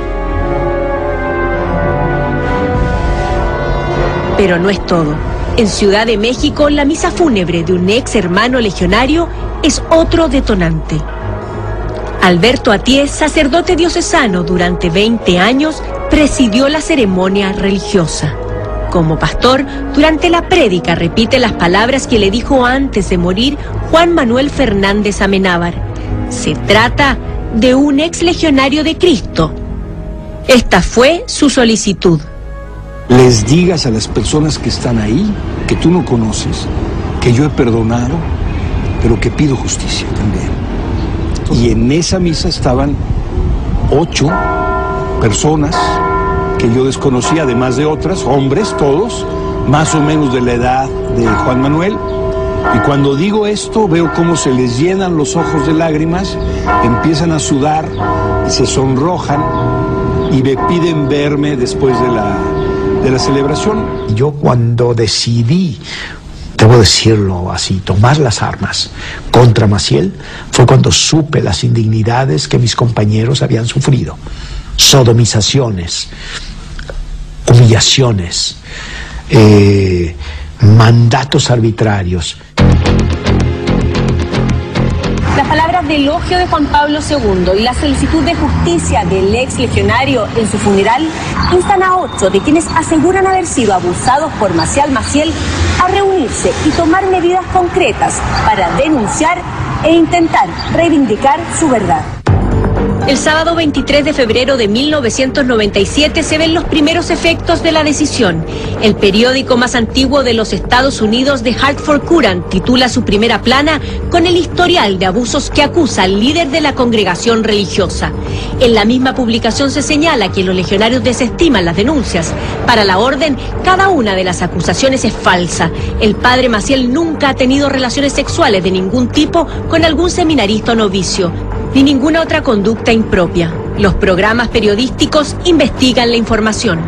Pero no es todo. En Ciudad de México, la misa fúnebre de un ex hermano legionario es otro detonante. Alberto Atié, sacerdote diocesano durante 20 años, presidió la ceremonia religiosa. Como pastor, durante la prédica repite las palabras que le dijo antes de morir Juan Manuel Fernández Amenábar. Se trata de un ex legionario de Cristo. Esta fue su solicitud. Les digas a las personas que están ahí, que tú no conoces, que yo he perdonado, pero que pido justicia también. Y en esa misa estaban 8 personas que yo desconocía, además de otras, hombres todos, más o menos de la edad de Juan Manuel. Y cuando digo esto, veo cómo se les llenan los ojos de lágrimas, empiezan a sudar, se sonrojan y me piden verme después de la celebración. Yo cuando decidí, debo decirlo así, tomar las armas contra Maciel, fue cuando supe las indignidades que mis compañeros habían sufrido. Sodomizaciones, humillaciones, mandatos arbitrarios. Las palabras de elogio de Juan Pablo II y la solicitud de justicia del ex legionario en su funeral instan a 8 de quienes aseguran haber sido abusados por Marcial Maciel a reunirse y tomar medidas concretas para denunciar e intentar reivindicar su verdad. El sábado 23 de febrero de 1997 se ven los primeros efectos de la decisión. El periódico más antiguo de los Estados Unidos, The Hartford Courant, titula su primera plana con el historial de abusos que acusa al líder de la congregación religiosa. En la misma publicación se señala que los legionarios desestiman las denuncias. Para la orden, cada una de las acusaciones es falsa. El padre Maciel nunca ha tenido relaciones sexuales de ningún tipo con algún seminarista o novicio, ni ninguna otra conducta impropia. Los programas periodísticos investigan la información.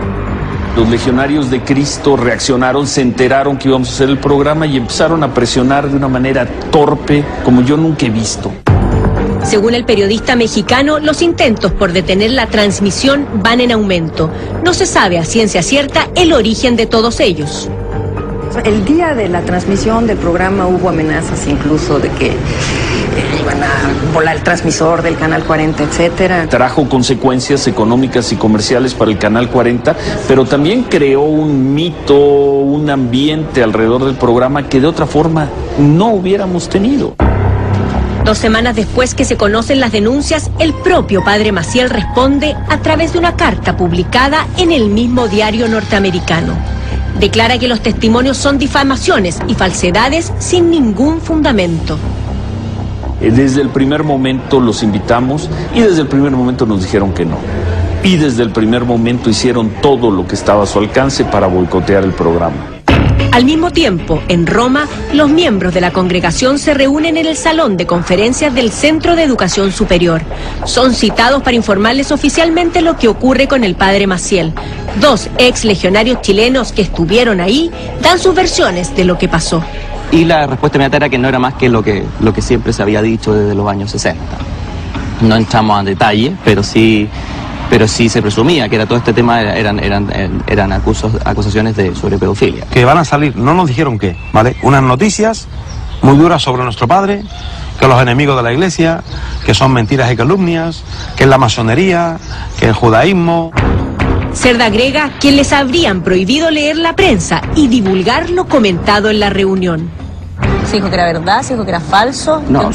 Los legionarios de Cristo reaccionaron, se enteraron que íbamos a hacer el programa y empezaron a presionar de una manera torpe como yo nunca he visto. Según el periodista mexicano, los intentos por detener la transmisión van en aumento. No se sabe a ciencia cierta el origen de todos ellos. El día de la transmisión del programa hubo amenazas incluso de que iban a volar el transmisor del Canal 40, etcétera. Trajo consecuencias económicas y comerciales para el Canal 40, pero también creó un mito, un ambiente alrededor del programa que de otra forma no hubiéramos tenido. 2 semanas después que se conocen las denuncias, el propio padre Maciel responde a través de una carta publicada en el mismo diario norteamericano. Declara que los testimonios son difamaciones y falsedades sin ningún fundamento. Desde el primer momento los invitamos y desde el primer momento nos dijeron que no. Y desde el primer momento hicieron todo lo que estaba a su alcance para boicotear el programa. Al mismo tiempo, en Roma, los miembros de la congregación se reúnen en el salón de conferencias del Centro de Educación Superior. Son citados para informarles oficialmente lo que ocurre con el padre Maciel. 2 ex legionarios chilenos que estuvieron ahí dan sus versiones de lo que pasó. Y la respuesta inmediata era que no era más que lo que siempre se había dicho desde los años 60. No entramos a detalle, pero sí se presumía que era todo este tema eran acusaciones sobre pedofilia. Que van a salir, no nos dijeron qué, ¿vale? Unas noticias muy duras sobre nuestro padre, que los enemigos de la iglesia, que son mentiras y calumnias, que es la masonería, que el judaísmo. Cerda agrega que les habrían prohibido leer la prensa y divulgar lo comentado en la reunión. ¿Se dijo que era verdad? ¿Se dijo que era falso? No,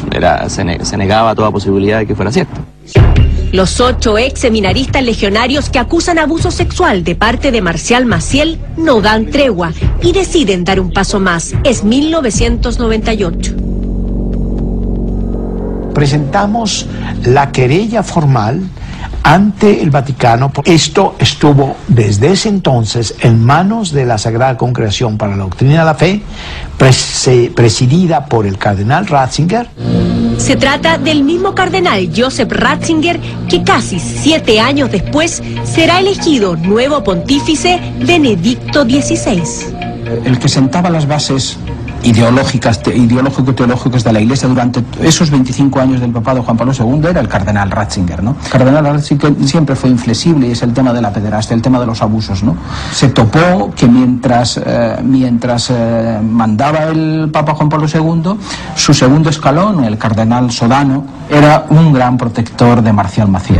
se negaba toda posibilidad de que fuera cierto. Los 8 ex seminaristas legionarios que acusan abuso sexual de parte de Marcial Maciel no dan tregua y deciden dar un paso más. Es 1998. Presentamos la querella formal ante el Vaticano. Esto estuvo desde ese entonces en manos de la Sagrada Congregación para la Doctrina de la Fe, presidida por el cardenal Ratzinger. Se trata del mismo cardenal Joseph Ratzinger que casi 7 años después será elegido nuevo pontífice Benedicto XVI. El que sentaba las bases ideológico-teológicas de la Iglesia durante esos 25 años del papado Juan Pablo II era el cardenal Ratzinger, ¿no? El cardenal Ratzinger siempre fue inflexible, y es el tema de la pederastia, el tema de los abusos, ¿no? Se topó que mientras mandaba el Papa Juan Pablo II, su segundo escalón, el cardenal Sodano, era un gran protector de Marcial Maciel.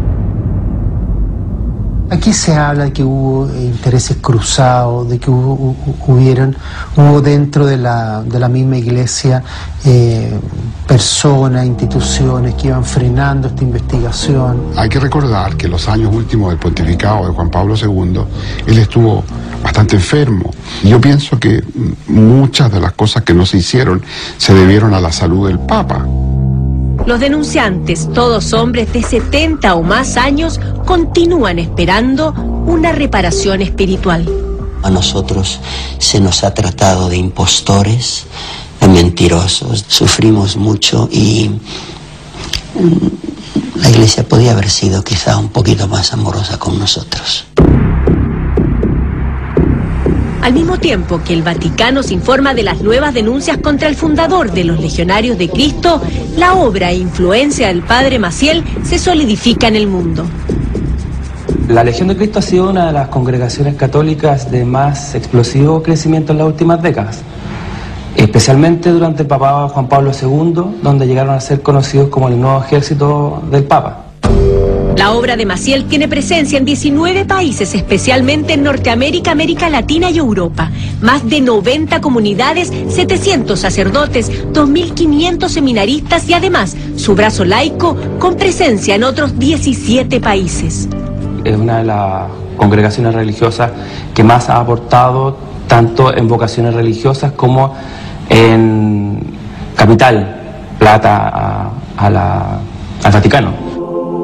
Aquí se habla de que hubo intereses cruzados, de que hubo dentro de la misma iglesia personas, instituciones que iban frenando esta investigación. Hay que recordar que en los años últimos del pontificado de Juan Pablo II, él estuvo bastante enfermo. Yo pienso que muchas de las cosas que no se hicieron se debieron a la salud del Papa. Los denunciantes, todos hombres de 70 o más años, continúan esperando una reparación espiritual. A nosotros se nos ha tratado de impostores, de mentirosos. Sufrimos mucho y la Iglesia podía haber sido quizá un poquito más amorosa con nosotros. Al mismo tiempo que el Vaticano se informa de las nuevas denuncias contra el fundador de los Legionarios de Cristo, la obra e influencia del padre Maciel se solidifica en el mundo. La Legión de Cristo ha sido una de las congregaciones católicas de más explosivo crecimiento en las últimas décadas, especialmente durante el papado Juan Pablo II, donde llegaron a ser conocidos como el nuevo ejército del Papa. La obra de Maciel tiene presencia en 19 países, especialmente en Norteamérica, América Latina y Europa. Más de 90 comunidades, 700 sacerdotes, 2.500 seminaristas y además su brazo laico con presencia en otros 17 países. Es una de las congregaciones religiosas que más ha aportado tanto en vocaciones religiosas como en capital, plata al Vaticano.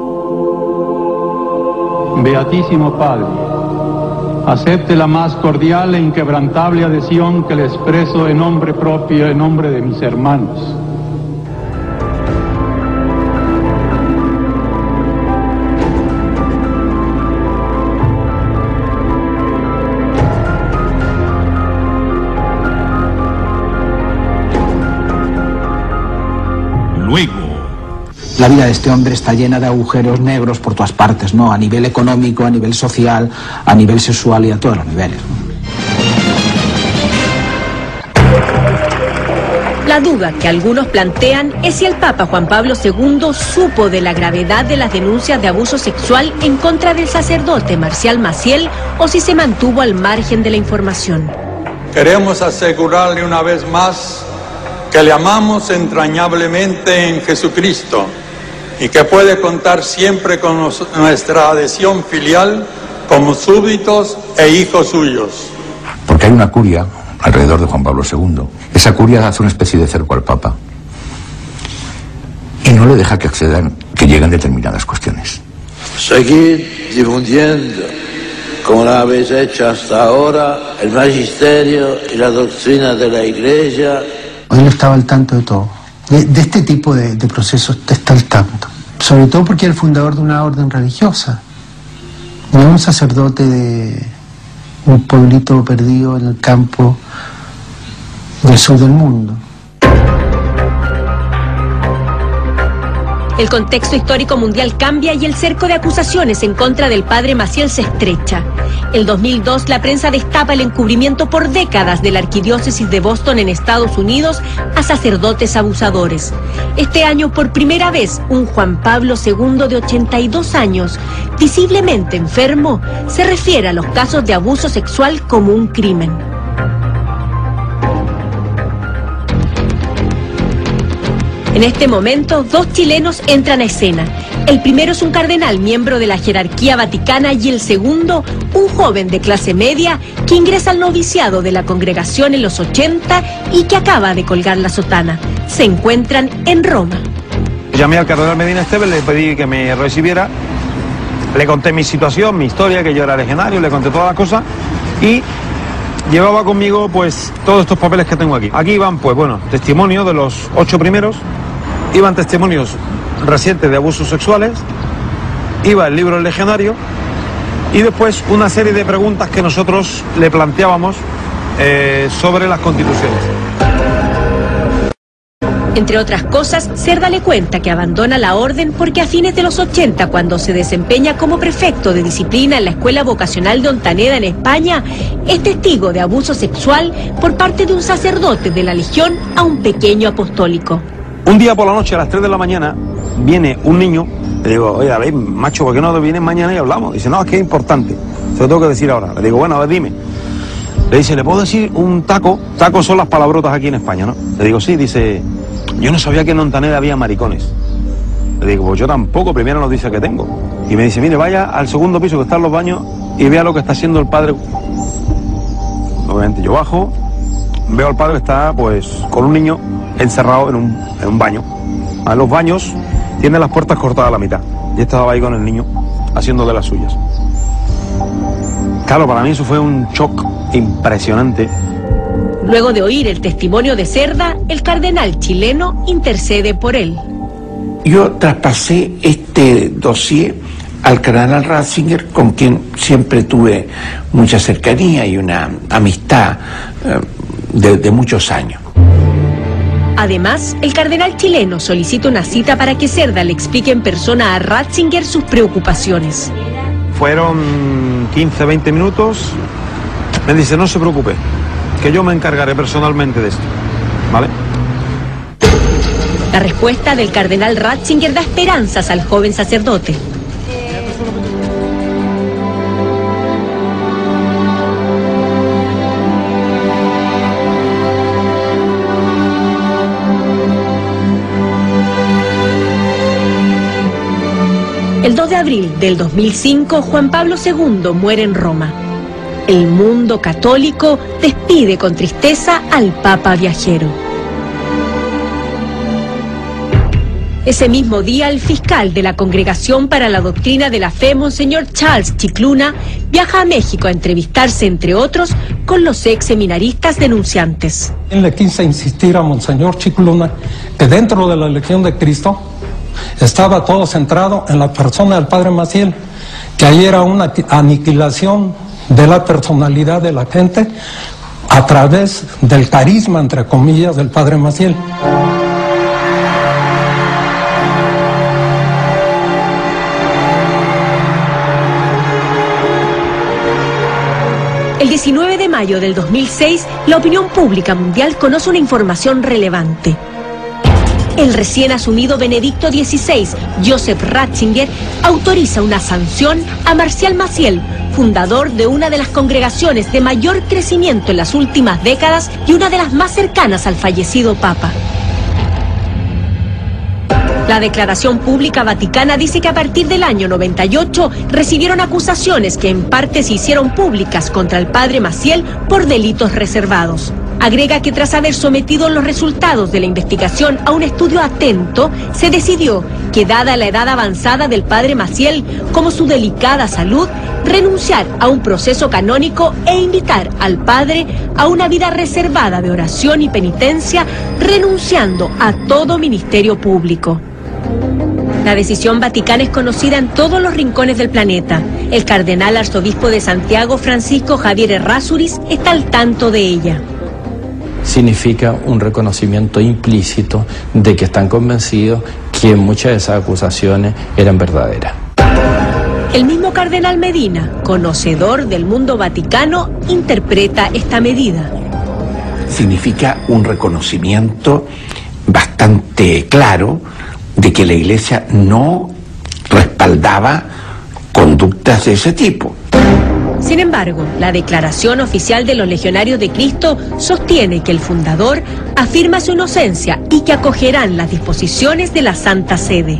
Beatísimo Padre, acepte la más cordial e inquebrantable adhesión que le expreso en nombre propio, en nombre de mis hermanos. Luego, la vida de este hombre está llena de agujeros negros por todas partes, ¿no? A nivel económico, a nivel social, a nivel sexual y a todos los niveles, ¿no? La duda que algunos plantean es si el Papa Juan Pablo II supo de la gravedad de las denuncias de abuso sexual en contra del sacerdote Marcial Maciel o si se mantuvo al margen de la información. Queremos asegurarle una vez más que le amamos entrañablemente en Jesucristo y que puede contar siempre con nuestra adhesión filial como súbditos e hijos suyos. Porque hay una curia alrededor de Juan Pablo II. Esa curia hace una especie de cerco al Papa y no le deja que lleguen determinadas cuestiones. Seguid difundiendo, como lo habéis hecho hasta ahora, el magisterio y la doctrina de la Iglesia. Él estaba al tanto de todo. De este tipo de procesos está al tanto. Sobre todo porque es el fundador de una orden religiosa. No es un sacerdote de un pueblito perdido en el campo del sur del mundo. El contexto histórico mundial cambia y el cerco de acusaciones en contra del padre Maciel se estrecha. En 2002, la prensa destapa el encubrimiento por décadas de la arquidiócesis de Boston en Estados Unidos a sacerdotes abusadores. Este año, por primera vez, un Juan Pablo II de 82 años, visiblemente enfermo, se refiere a los casos de abuso sexual como un crimen. En este momento, 2 chilenos entran a escena. El primero es un cardenal, miembro de la jerarquía vaticana, y el segundo, un joven de clase media que ingresa al noviciado de la congregación en los 80 y que acaba de colgar la sotana. Se encuentran en Roma. Llamé al cardenal Medina Esteves, le pedí que me recibiera Le conté mi situación, mi historia, que yo era legionario, le conté todas las cosas y llevaba conmigo pues todos estos papeles que tengo aquí. Aquí iban pues bueno, testimonios de los 8 primeros, iban testimonios recientes de abusos sexuales, iba el libro del legionario y después una serie de preguntas que nosotros le planteábamos sobre las constituciones. Entre otras cosas, Cerda le cuenta que abandona la orden porque a fines de los 80, cuando se desempeña como prefecto de disciplina en la Escuela Vocacional de Ontaneda en España, es testigo de abuso sexual por parte de un sacerdote de la Legión a un pequeño apostólico. Un día por la noche, a las 3 de la mañana, viene un niño, le digo, oye, a ver, macho, ¿por qué no vienes mañana y hablamos? Dice, no, es que es importante, se lo tengo que decir ahora. Le digo, bueno, a ver, dime. Le dice, ¿le puedo decir un taco? Tacos son las palabrotas aquí en España, ¿no? Le digo, sí, dice, yo no sabía que en Ontaneda había maricones. Le digo, pues yo tampoco, primero nos dice que tengo. Y me dice, mire, vaya al segundo piso que están los baños y vea lo que está haciendo el padre. Obviamente yo bajo, veo al padre que está pues con un niño encerrado en un baño. A los baños tienen las puertas cortadas a la mitad. Y estaba ahí con el niño haciendo de las suyas. Claro, para mí eso fue un shock impresionante. Luego de oír el testimonio de Cerda, el cardenal chileno intercede por él. Yo traspasé este dossier al cardenal Ratzinger, con quien siempre tuve mucha cercanía y una amistad de muchos años. Además, el cardenal chileno solicita una cita para que Cerda le explique en persona a Ratzinger sus preocupaciones. Fueron 15-20 minutos. Me dice, no se preocupe, que yo me encargaré personalmente de esto, ¿vale? La respuesta del cardenal Ratzinger da esperanzas al joven sacerdote. El 2 de abril del 2005, Juan Pablo II muere en Roma. El mundo católico despide con tristeza al Papa viajero. Ese mismo día, el fiscal de la Congregación para la Doctrina de la Fe, Monseñor Charles Chicluna, viaja a México a entrevistarse, entre otros, con los ex seminaristas denunciantes. Le quise insistir a Monseñor Chicluna que dentro de la Legión de Cristo estaba todo centrado en la persona del Padre Maciel, que ahí era una aniquilación de la personalidad de la gente a través del carisma, entre comillas, del Padre Maciel. El 19 de mayo del 2006, la opinión pública mundial conoce una información relevante. El recién asumido Benedicto XVI, Joseph Ratzinger, autoriza una sanción a Marcial Maciel, fundador de una de las congregaciones de mayor crecimiento en las últimas décadas y una de las más cercanas al fallecido Papa. La declaración pública vaticana dice que a partir del año 98 recibieron acusaciones que en parte se hicieron públicas contra el padre Maciel por delitos reservados. Agrega que tras haber sometido los resultados de la investigación a un estudio atento, se decidió que, dada la edad avanzada del padre Maciel, como su delicada salud, renunciar a un proceso canónico e invitar al padre a una vida reservada de oración y penitencia, renunciando a todo ministerio público. La decisión vaticana es conocida en todos los rincones del planeta. El cardenal arzobispo de Santiago, Francisco Javier Errázuriz, está al tanto de ella. Significa un reconocimiento implícito de que están convencidos que muchas de esas acusaciones eran verdaderas. El mismo cardenal Medina, conocedor del mundo vaticano, interpreta esta medida. Significa un reconocimiento bastante claro de que la Iglesia no respaldaba conductas de ese tipo. Sin embargo, la declaración oficial de los Legionarios de Cristo sostiene que el fundador afirma su inocencia y que acogerán las disposiciones de la Santa Sede.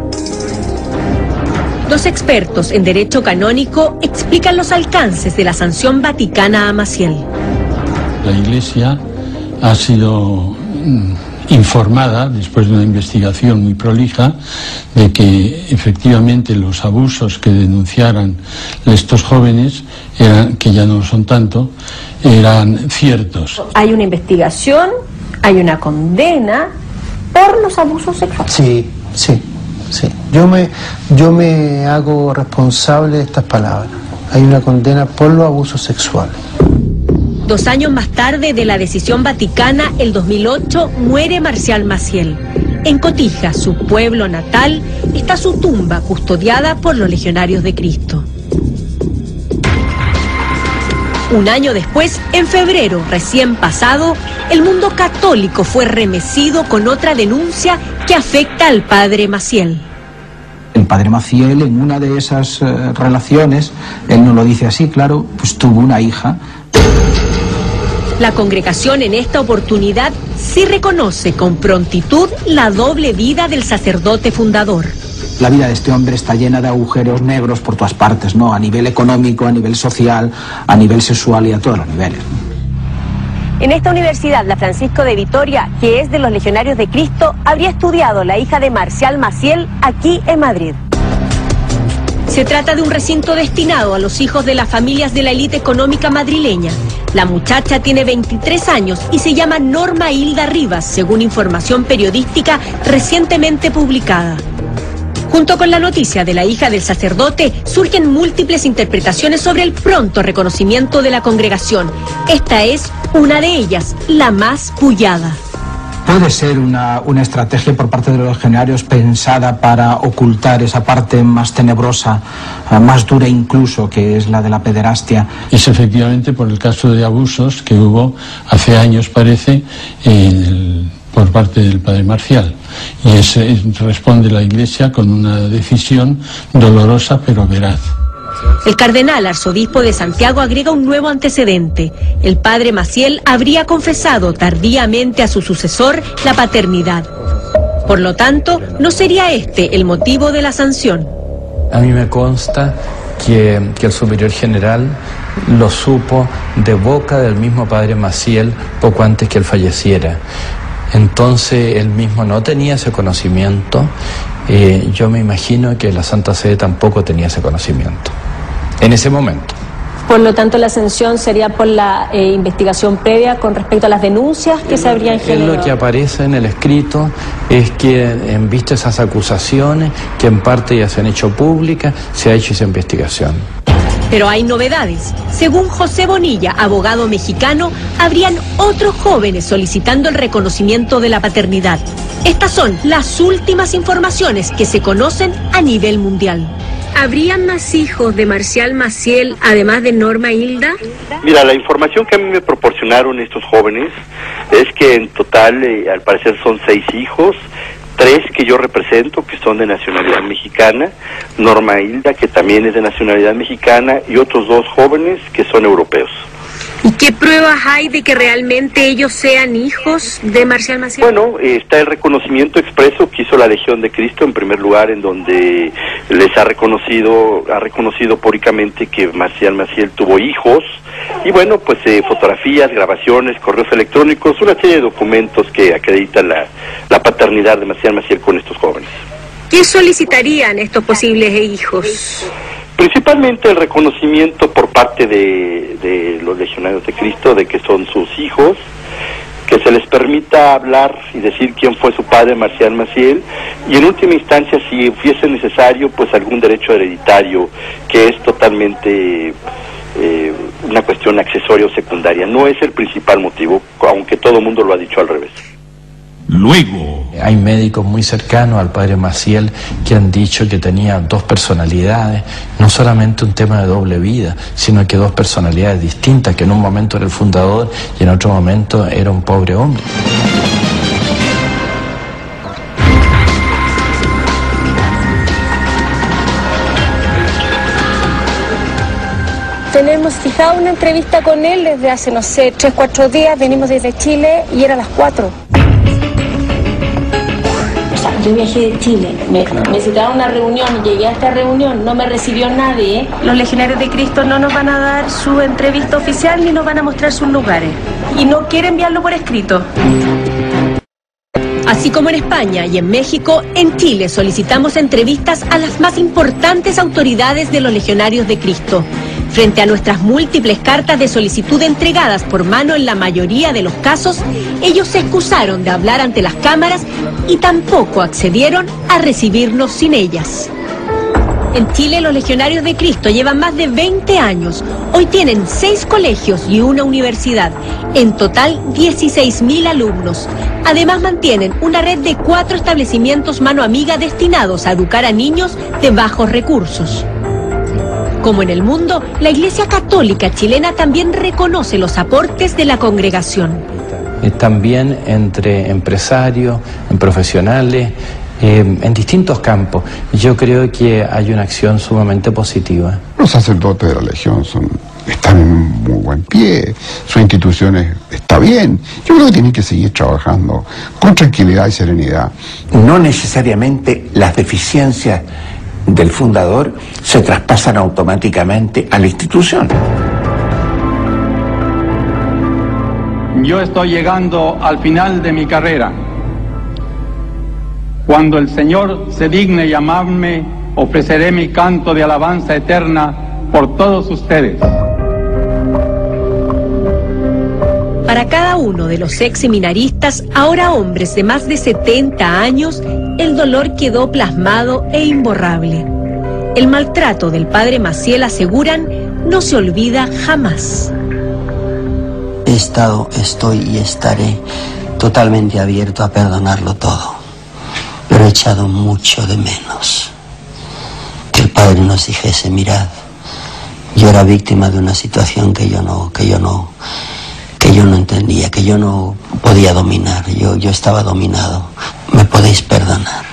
Dos expertos en derecho canónico explican los alcances de la sanción vaticana a Maciel. La Iglesia ha sido informada, después de una investigación muy prolija, de que efectivamente los abusos que denunciaran estos jóvenes, que ya no son tanto, eran ciertos. Hay una investigación, hay una condena por los abusos sexuales. Sí. Yo me hago responsable de estas palabras. Hay una condena por los abusos sexuales. 2 años más tarde de la decisión vaticana, el 2008, muere Marcial Maciel. En Cotija, su pueblo natal, está su tumba custodiada por los Legionarios de Cristo. Un año después, en febrero recién pasado, el mundo católico fue remecido con otra denuncia que afecta al padre Maciel. El padre Maciel, en una de esas relaciones, él no lo dice así, claro, pues tuvo una hija. La congregación en esta oportunidad sí reconoce con prontitud la doble vida del sacerdote fundador. La vida de este hombre está llena de agujeros negros por todas partes, ¿no? A nivel económico, a nivel social, a nivel sexual y a todos los niveles. En esta universidad, la Francisco de Vitoria, que es de los Legionarios de Cristo, habría estudiado la hija de Marcial Maciel aquí en Madrid. Se trata de un recinto destinado a los hijos de las familias de la élite económica madrileña. La muchacha tiene 23 años y se llama Norma Hilda Rivas, según información periodística recientemente publicada. Junto con la noticia de la hija del sacerdote, surgen múltiples interpretaciones sobre el pronto reconocimiento de la congregación. Esta es una de ellas, la más pullada. Puede ser una estrategia por parte de los legionarios pensada para ocultar esa parte más tenebrosa, más dura incluso, que es la de la pederastia. Es efectivamente por el caso de abusos que hubo hace años, parece, por parte del padre Marcial. Y responde la Iglesia con una decisión dolorosa pero veraz. El cardenal arzobispo de Santiago agrega un nuevo antecedente. El padre Maciel habría confesado tardíamente a su sucesor la paternidad. Por lo tanto, no sería este el motivo de la sanción. A mí me consta que el superior general lo supo de boca del mismo padre Maciel poco antes que él falleciera. Entonces él mismo no tenía ese conocimiento. Yo me imagino que la Santa Sede tampoco tenía ese conocimiento en ese momento. Por lo tanto, la sanción sería por la investigación previa con respecto a las denuncias que se habrían generado. Lo que aparece en el escrito es que, en vista de esas acusaciones, que en parte ya se han hecho públicas, se ha hecho esa investigación. Pero hay novedades. Según José Bonilla, abogado mexicano, habrían otros jóvenes solicitando el reconocimiento de la paternidad. Estas son las últimas informaciones que se conocen a nivel mundial. ¿Habrían más hijos de Marcial Maciel, además de Norma Hilda? Mira, la información que a mí me proporcionaron estos jóvenes es que en total, al parecer, son 6 hijos. 3 que yo represento, que son de nacionalidad mexicana, Norma Hilda, que también es de nacionalidad mexicana, y otros 2 jóvenes que son europeos. ¿Y qué pruebas hay de que realmente ellos sean hijos de Marcial Maciel? Bueno, está el reconocimiento expreso que hizo la Legión de Cristo, en primer lugar, en donde les ha reconocido públicamente que Marcial Maciel tuvo hijos, y bueno, pues fotografías, grabaciones, correos electrónicos, una serie de documentos que acreditan la paternidad de Marcial Maciel con estos jóvenes. ¿Qué solicitarían estos posibles hijos? Principalmente el reconocimiento por parte de los Legionarios de Cristo de que son sus hijos, que se les permita hablar y decir quién fue su padre, Marcial Maciel, y en última instancia, si fuese necesario, pues algún derecho hereditario, que es totalmente una cuestión accesoria o secundaria. No es el principal motivo, aunque todo el mundo lo ha dicho al revés. Luego, hay médicos muy cercanos al padre Maciel que han dicho que tenía 2 personalidades, no solamente un tema de doble vida, sino que 2 personalidades distintas, que en un momento era el fundador y en otro momento era un pobre hombre. Tenemos fijado una entrevista con él desde hace, no sé, 3-4 días, venimos desde Chile y era a las 4. Yo viajé de Chile, me citaron una reunión, llegué a esta reunión, no me recibió nadie. Los Legionarios de Cristo no nos van a dar su entrevista oficial ni nos van a mostrar sus lugares. Y no quiere enviarlo por escrito. Así como en España y en México, en Chile solicitamos entrevistas a las más importantes autoridades de los Legionarios de Cristo. Frente a nuestras múltiples cartas de solicitud entregadas por mano en la mayoría de los casos, ellos se excusaron de hablar ante las cámaras y tampoco accedieron a recibirnos sin ellas. En Chile, los Legionarios de Cristo llevan más de 20 años. Hoy tienen 6 colegios y una universidad. En total, 16.000 alumnos. Además, mantienen una red de 4 establecimientos mano amiga destinados a educar a niños de bajos recursos. Como en el mundo, la Iglesia Católica chilena también reconoce los aportes de la congregación. También entre empresarios, profesionales, en distintos campos. Yo creo que hay una acción sumamente positiva. Los sacerdotes de la Legión están en un muy buen pie, su institución está bien. Yo creo que tienen que seguir trabajando con tranquilidad y serenidad. No necesariamente las deficiencias del fundador se traspasan automáticamente a la institución. Yo estoy llegando al final de mi carrera. Cuando el Señor se digne llamarme, ofreceré mi canto de alabanza eterna por todos ustedes. Para cada uno de los ex seminaristas, ahora hombres de más de 70 años, el dolor quedó plasmado e imborrable. El maltrato del padre Maciel, aseguran, no se olvida jamás. He estado, estoy y estaré totalmente abierto a perdonarlo todo. Pero he echado mucho de menos que el Padre nos dijese: mirad, yo era víctima de una situación que yo no entendía, que yo no podía dominar. Yo estaba dominado. ¿Me podéis perdonar?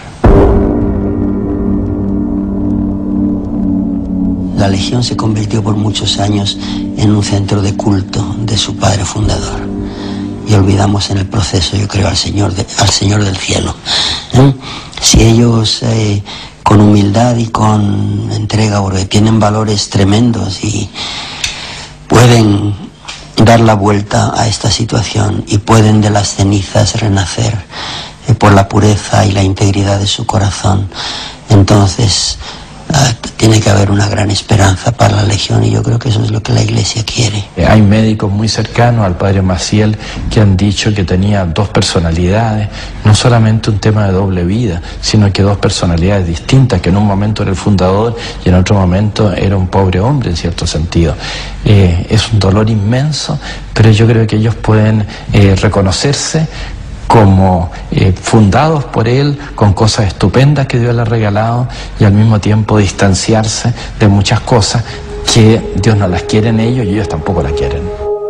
La Legión se convirtió por muchos años en un centro de culto de su padre fundador. Y olvidamos en el proceso, yo creo, al Señor del cielo. Si ellos con humildad y con entrega, porque tienen valores tremendos y pueden dar la vuelta a esta situación y pueden de las cenizas renacer por la pureza y la integridad de su corazón, entonces tiene que haber una gran esperanza para la Legión, y yo creo que eso es lo que la Iglesia quiere. Hay médicos muy cercanos al padre Maciel que han dicho que tenía 2 personalidades, no solamente un tema de doble vida, sino que 2 personalidades distintas, que en un momento era el fundador y en otro momento era un pobre hombre en cierto sentido. Es un dolor inmenso, pero yo creo que ellos pueden reconocerse como fundados por él, con cosas estupendas que Dios les ha regalado, y al mismo tiempo distanciarse de muchas cosas que Dios no las quiere en ellos y ellos tampoco las quieren.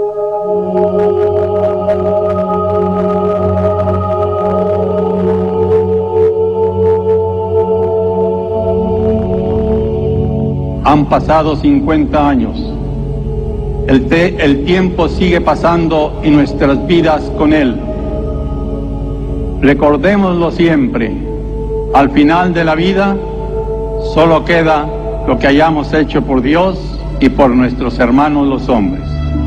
Han pasado 50 años. El tiempo sigue pasando y nuestras vidas con él. Recordémoslo siempre, al final de la vida solo queda lo que hayamos hecho por Dios y por nuestros hermanos los hombres.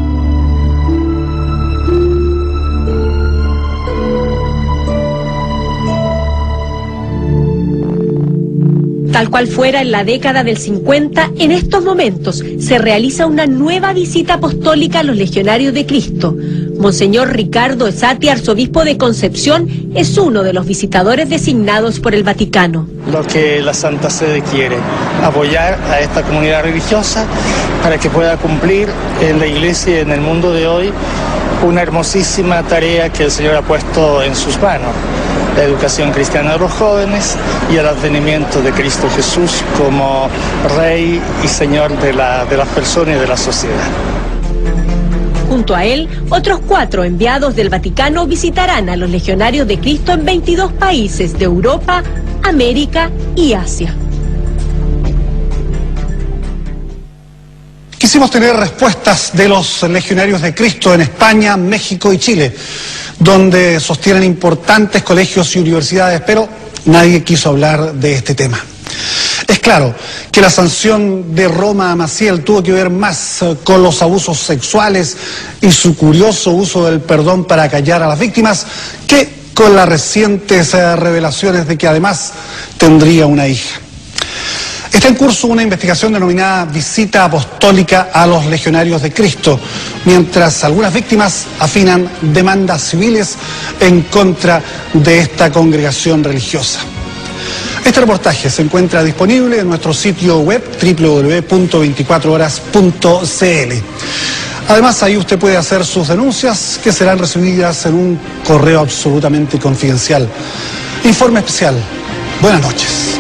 Tal cual fuera en la década del 50, en estos momentos se realiza una nueva visita apostólica a los Legionarios de Cristo. Monseñor Ricardo Esati, arzobispo de Concepción, es uno de los visitadores designados por el Vaticano. Lo que la Santa Sede quiere, apoyar a esta comunidad religiosa para que pueda cumplir en la Iglesia y en el mundo de hoy una hermosísima tarea que el Señor ha puesto en sus manos: la educación cristiana de los jóvenes y el advenimiento de Cristo Jesús como Rey y Señor de las personas y de la sociedad. Junto a él, otros 4 enviados del Vaticano visitarán a los Legionarios de Cristo en 22 países de Europa, América y Asia. Quisimos tener respuestas de los Legionarios de Cristo en España, México y Chile, donde sostienen importantes colegios y universidades, pero nadie quiso hablar de este tema. Es claro que la sanción de Roma a Maciel tuvo que ver más con los abusos sexuales y su curioso uso del perdón para callar a las víctimas que con las recientes revelaciones de que además tendría una hija. Está en curso una investigación denominada Visita Apostólica a los Legionarios de Cristo, mientras algunas víctimas afinan demandas civiles en contra de esta congregación religiosa. Este reportaje se encuentra disponible en nuestro sitio web www.24horas.cl. Además, ahí usted puede hacer sus denuncias, que serán recibidas en un correo absolutamente confidencial. Informe especial. Buenas noches.